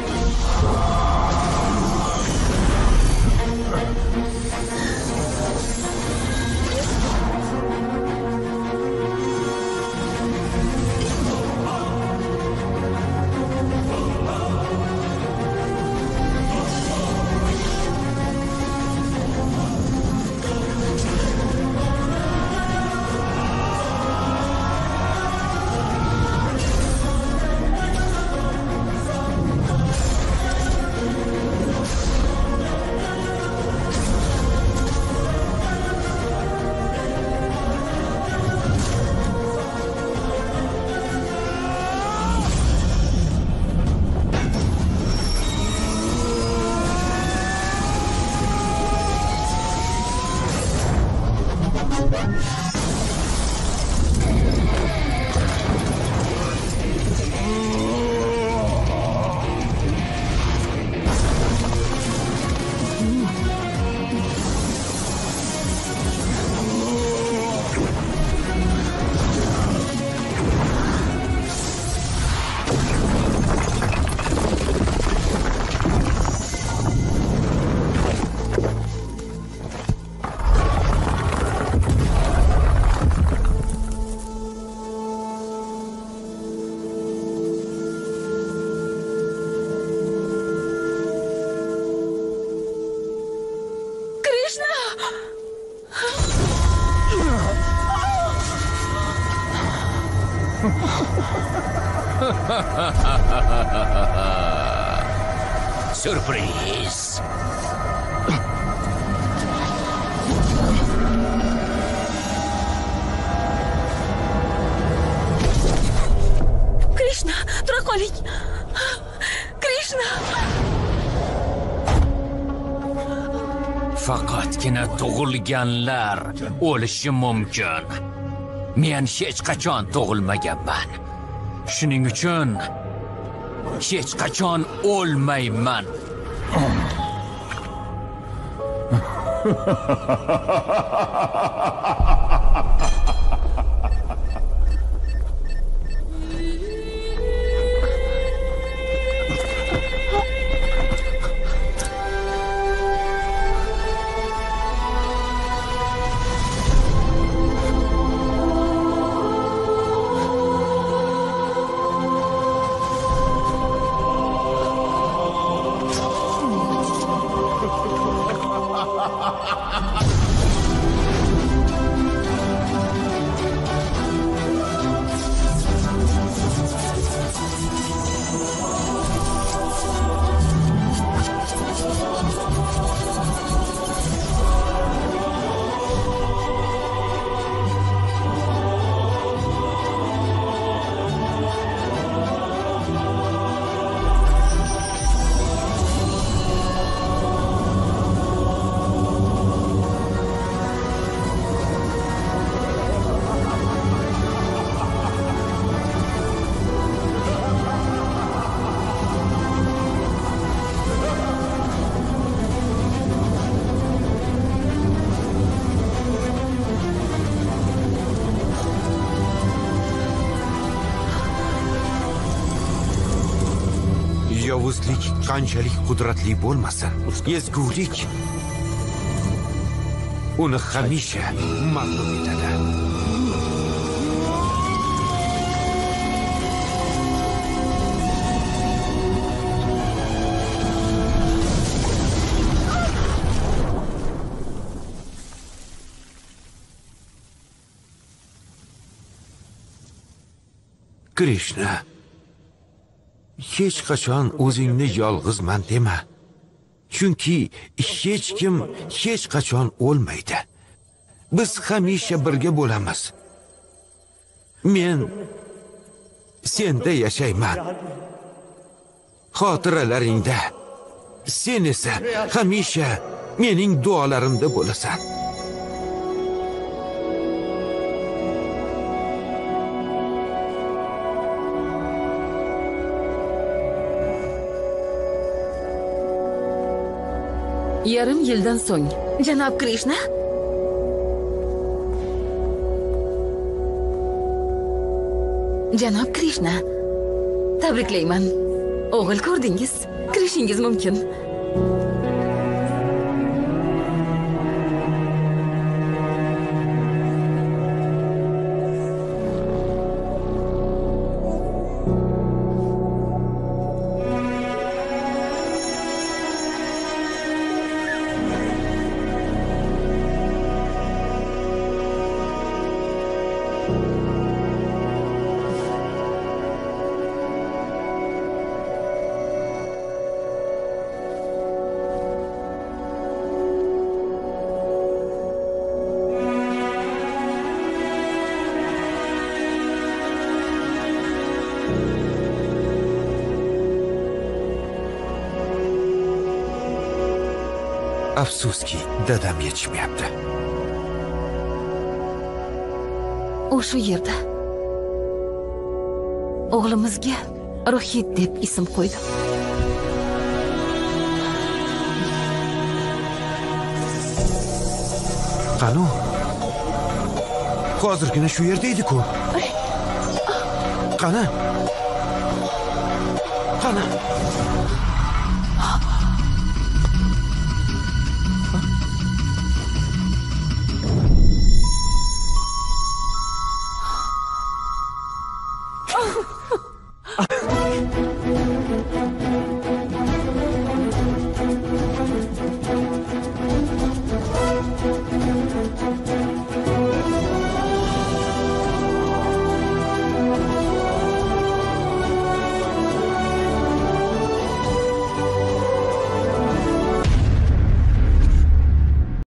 Sürpriz. Krishna, tura qoling. Krishna. Faqatgina tug'ilganlar o'lishi mumkin. Men hech qachon tug'ilmaganman. Shuning uchun hech qachon o'lmayman. Yovuzlik qanchalik qudratli bo'lmasin, ezgulik uni hamisha mag'lub etadi. Krishna, hech qachon o'zingni yolg'izman dema. Chunki hech kim hech qachon o'lmaydi. Biz hamisha birga bo'lamiz. Men senda yashayman. Xotiralaringda. Sen esa hamisha mening duolarimda bo'lasan. Yarim yildan so'ng, Janob Krishna, Janob Krishna, tabriklayman. O'g'il ko'rdingiz. Kirishingiz mumkin. Afsuski, dadam yetishmayapti. u shu yerda. O'g'limizga Rohit deb ism qo'ydim. Qani? Hozirgina shu yerda edi-ku. Qani? Qani?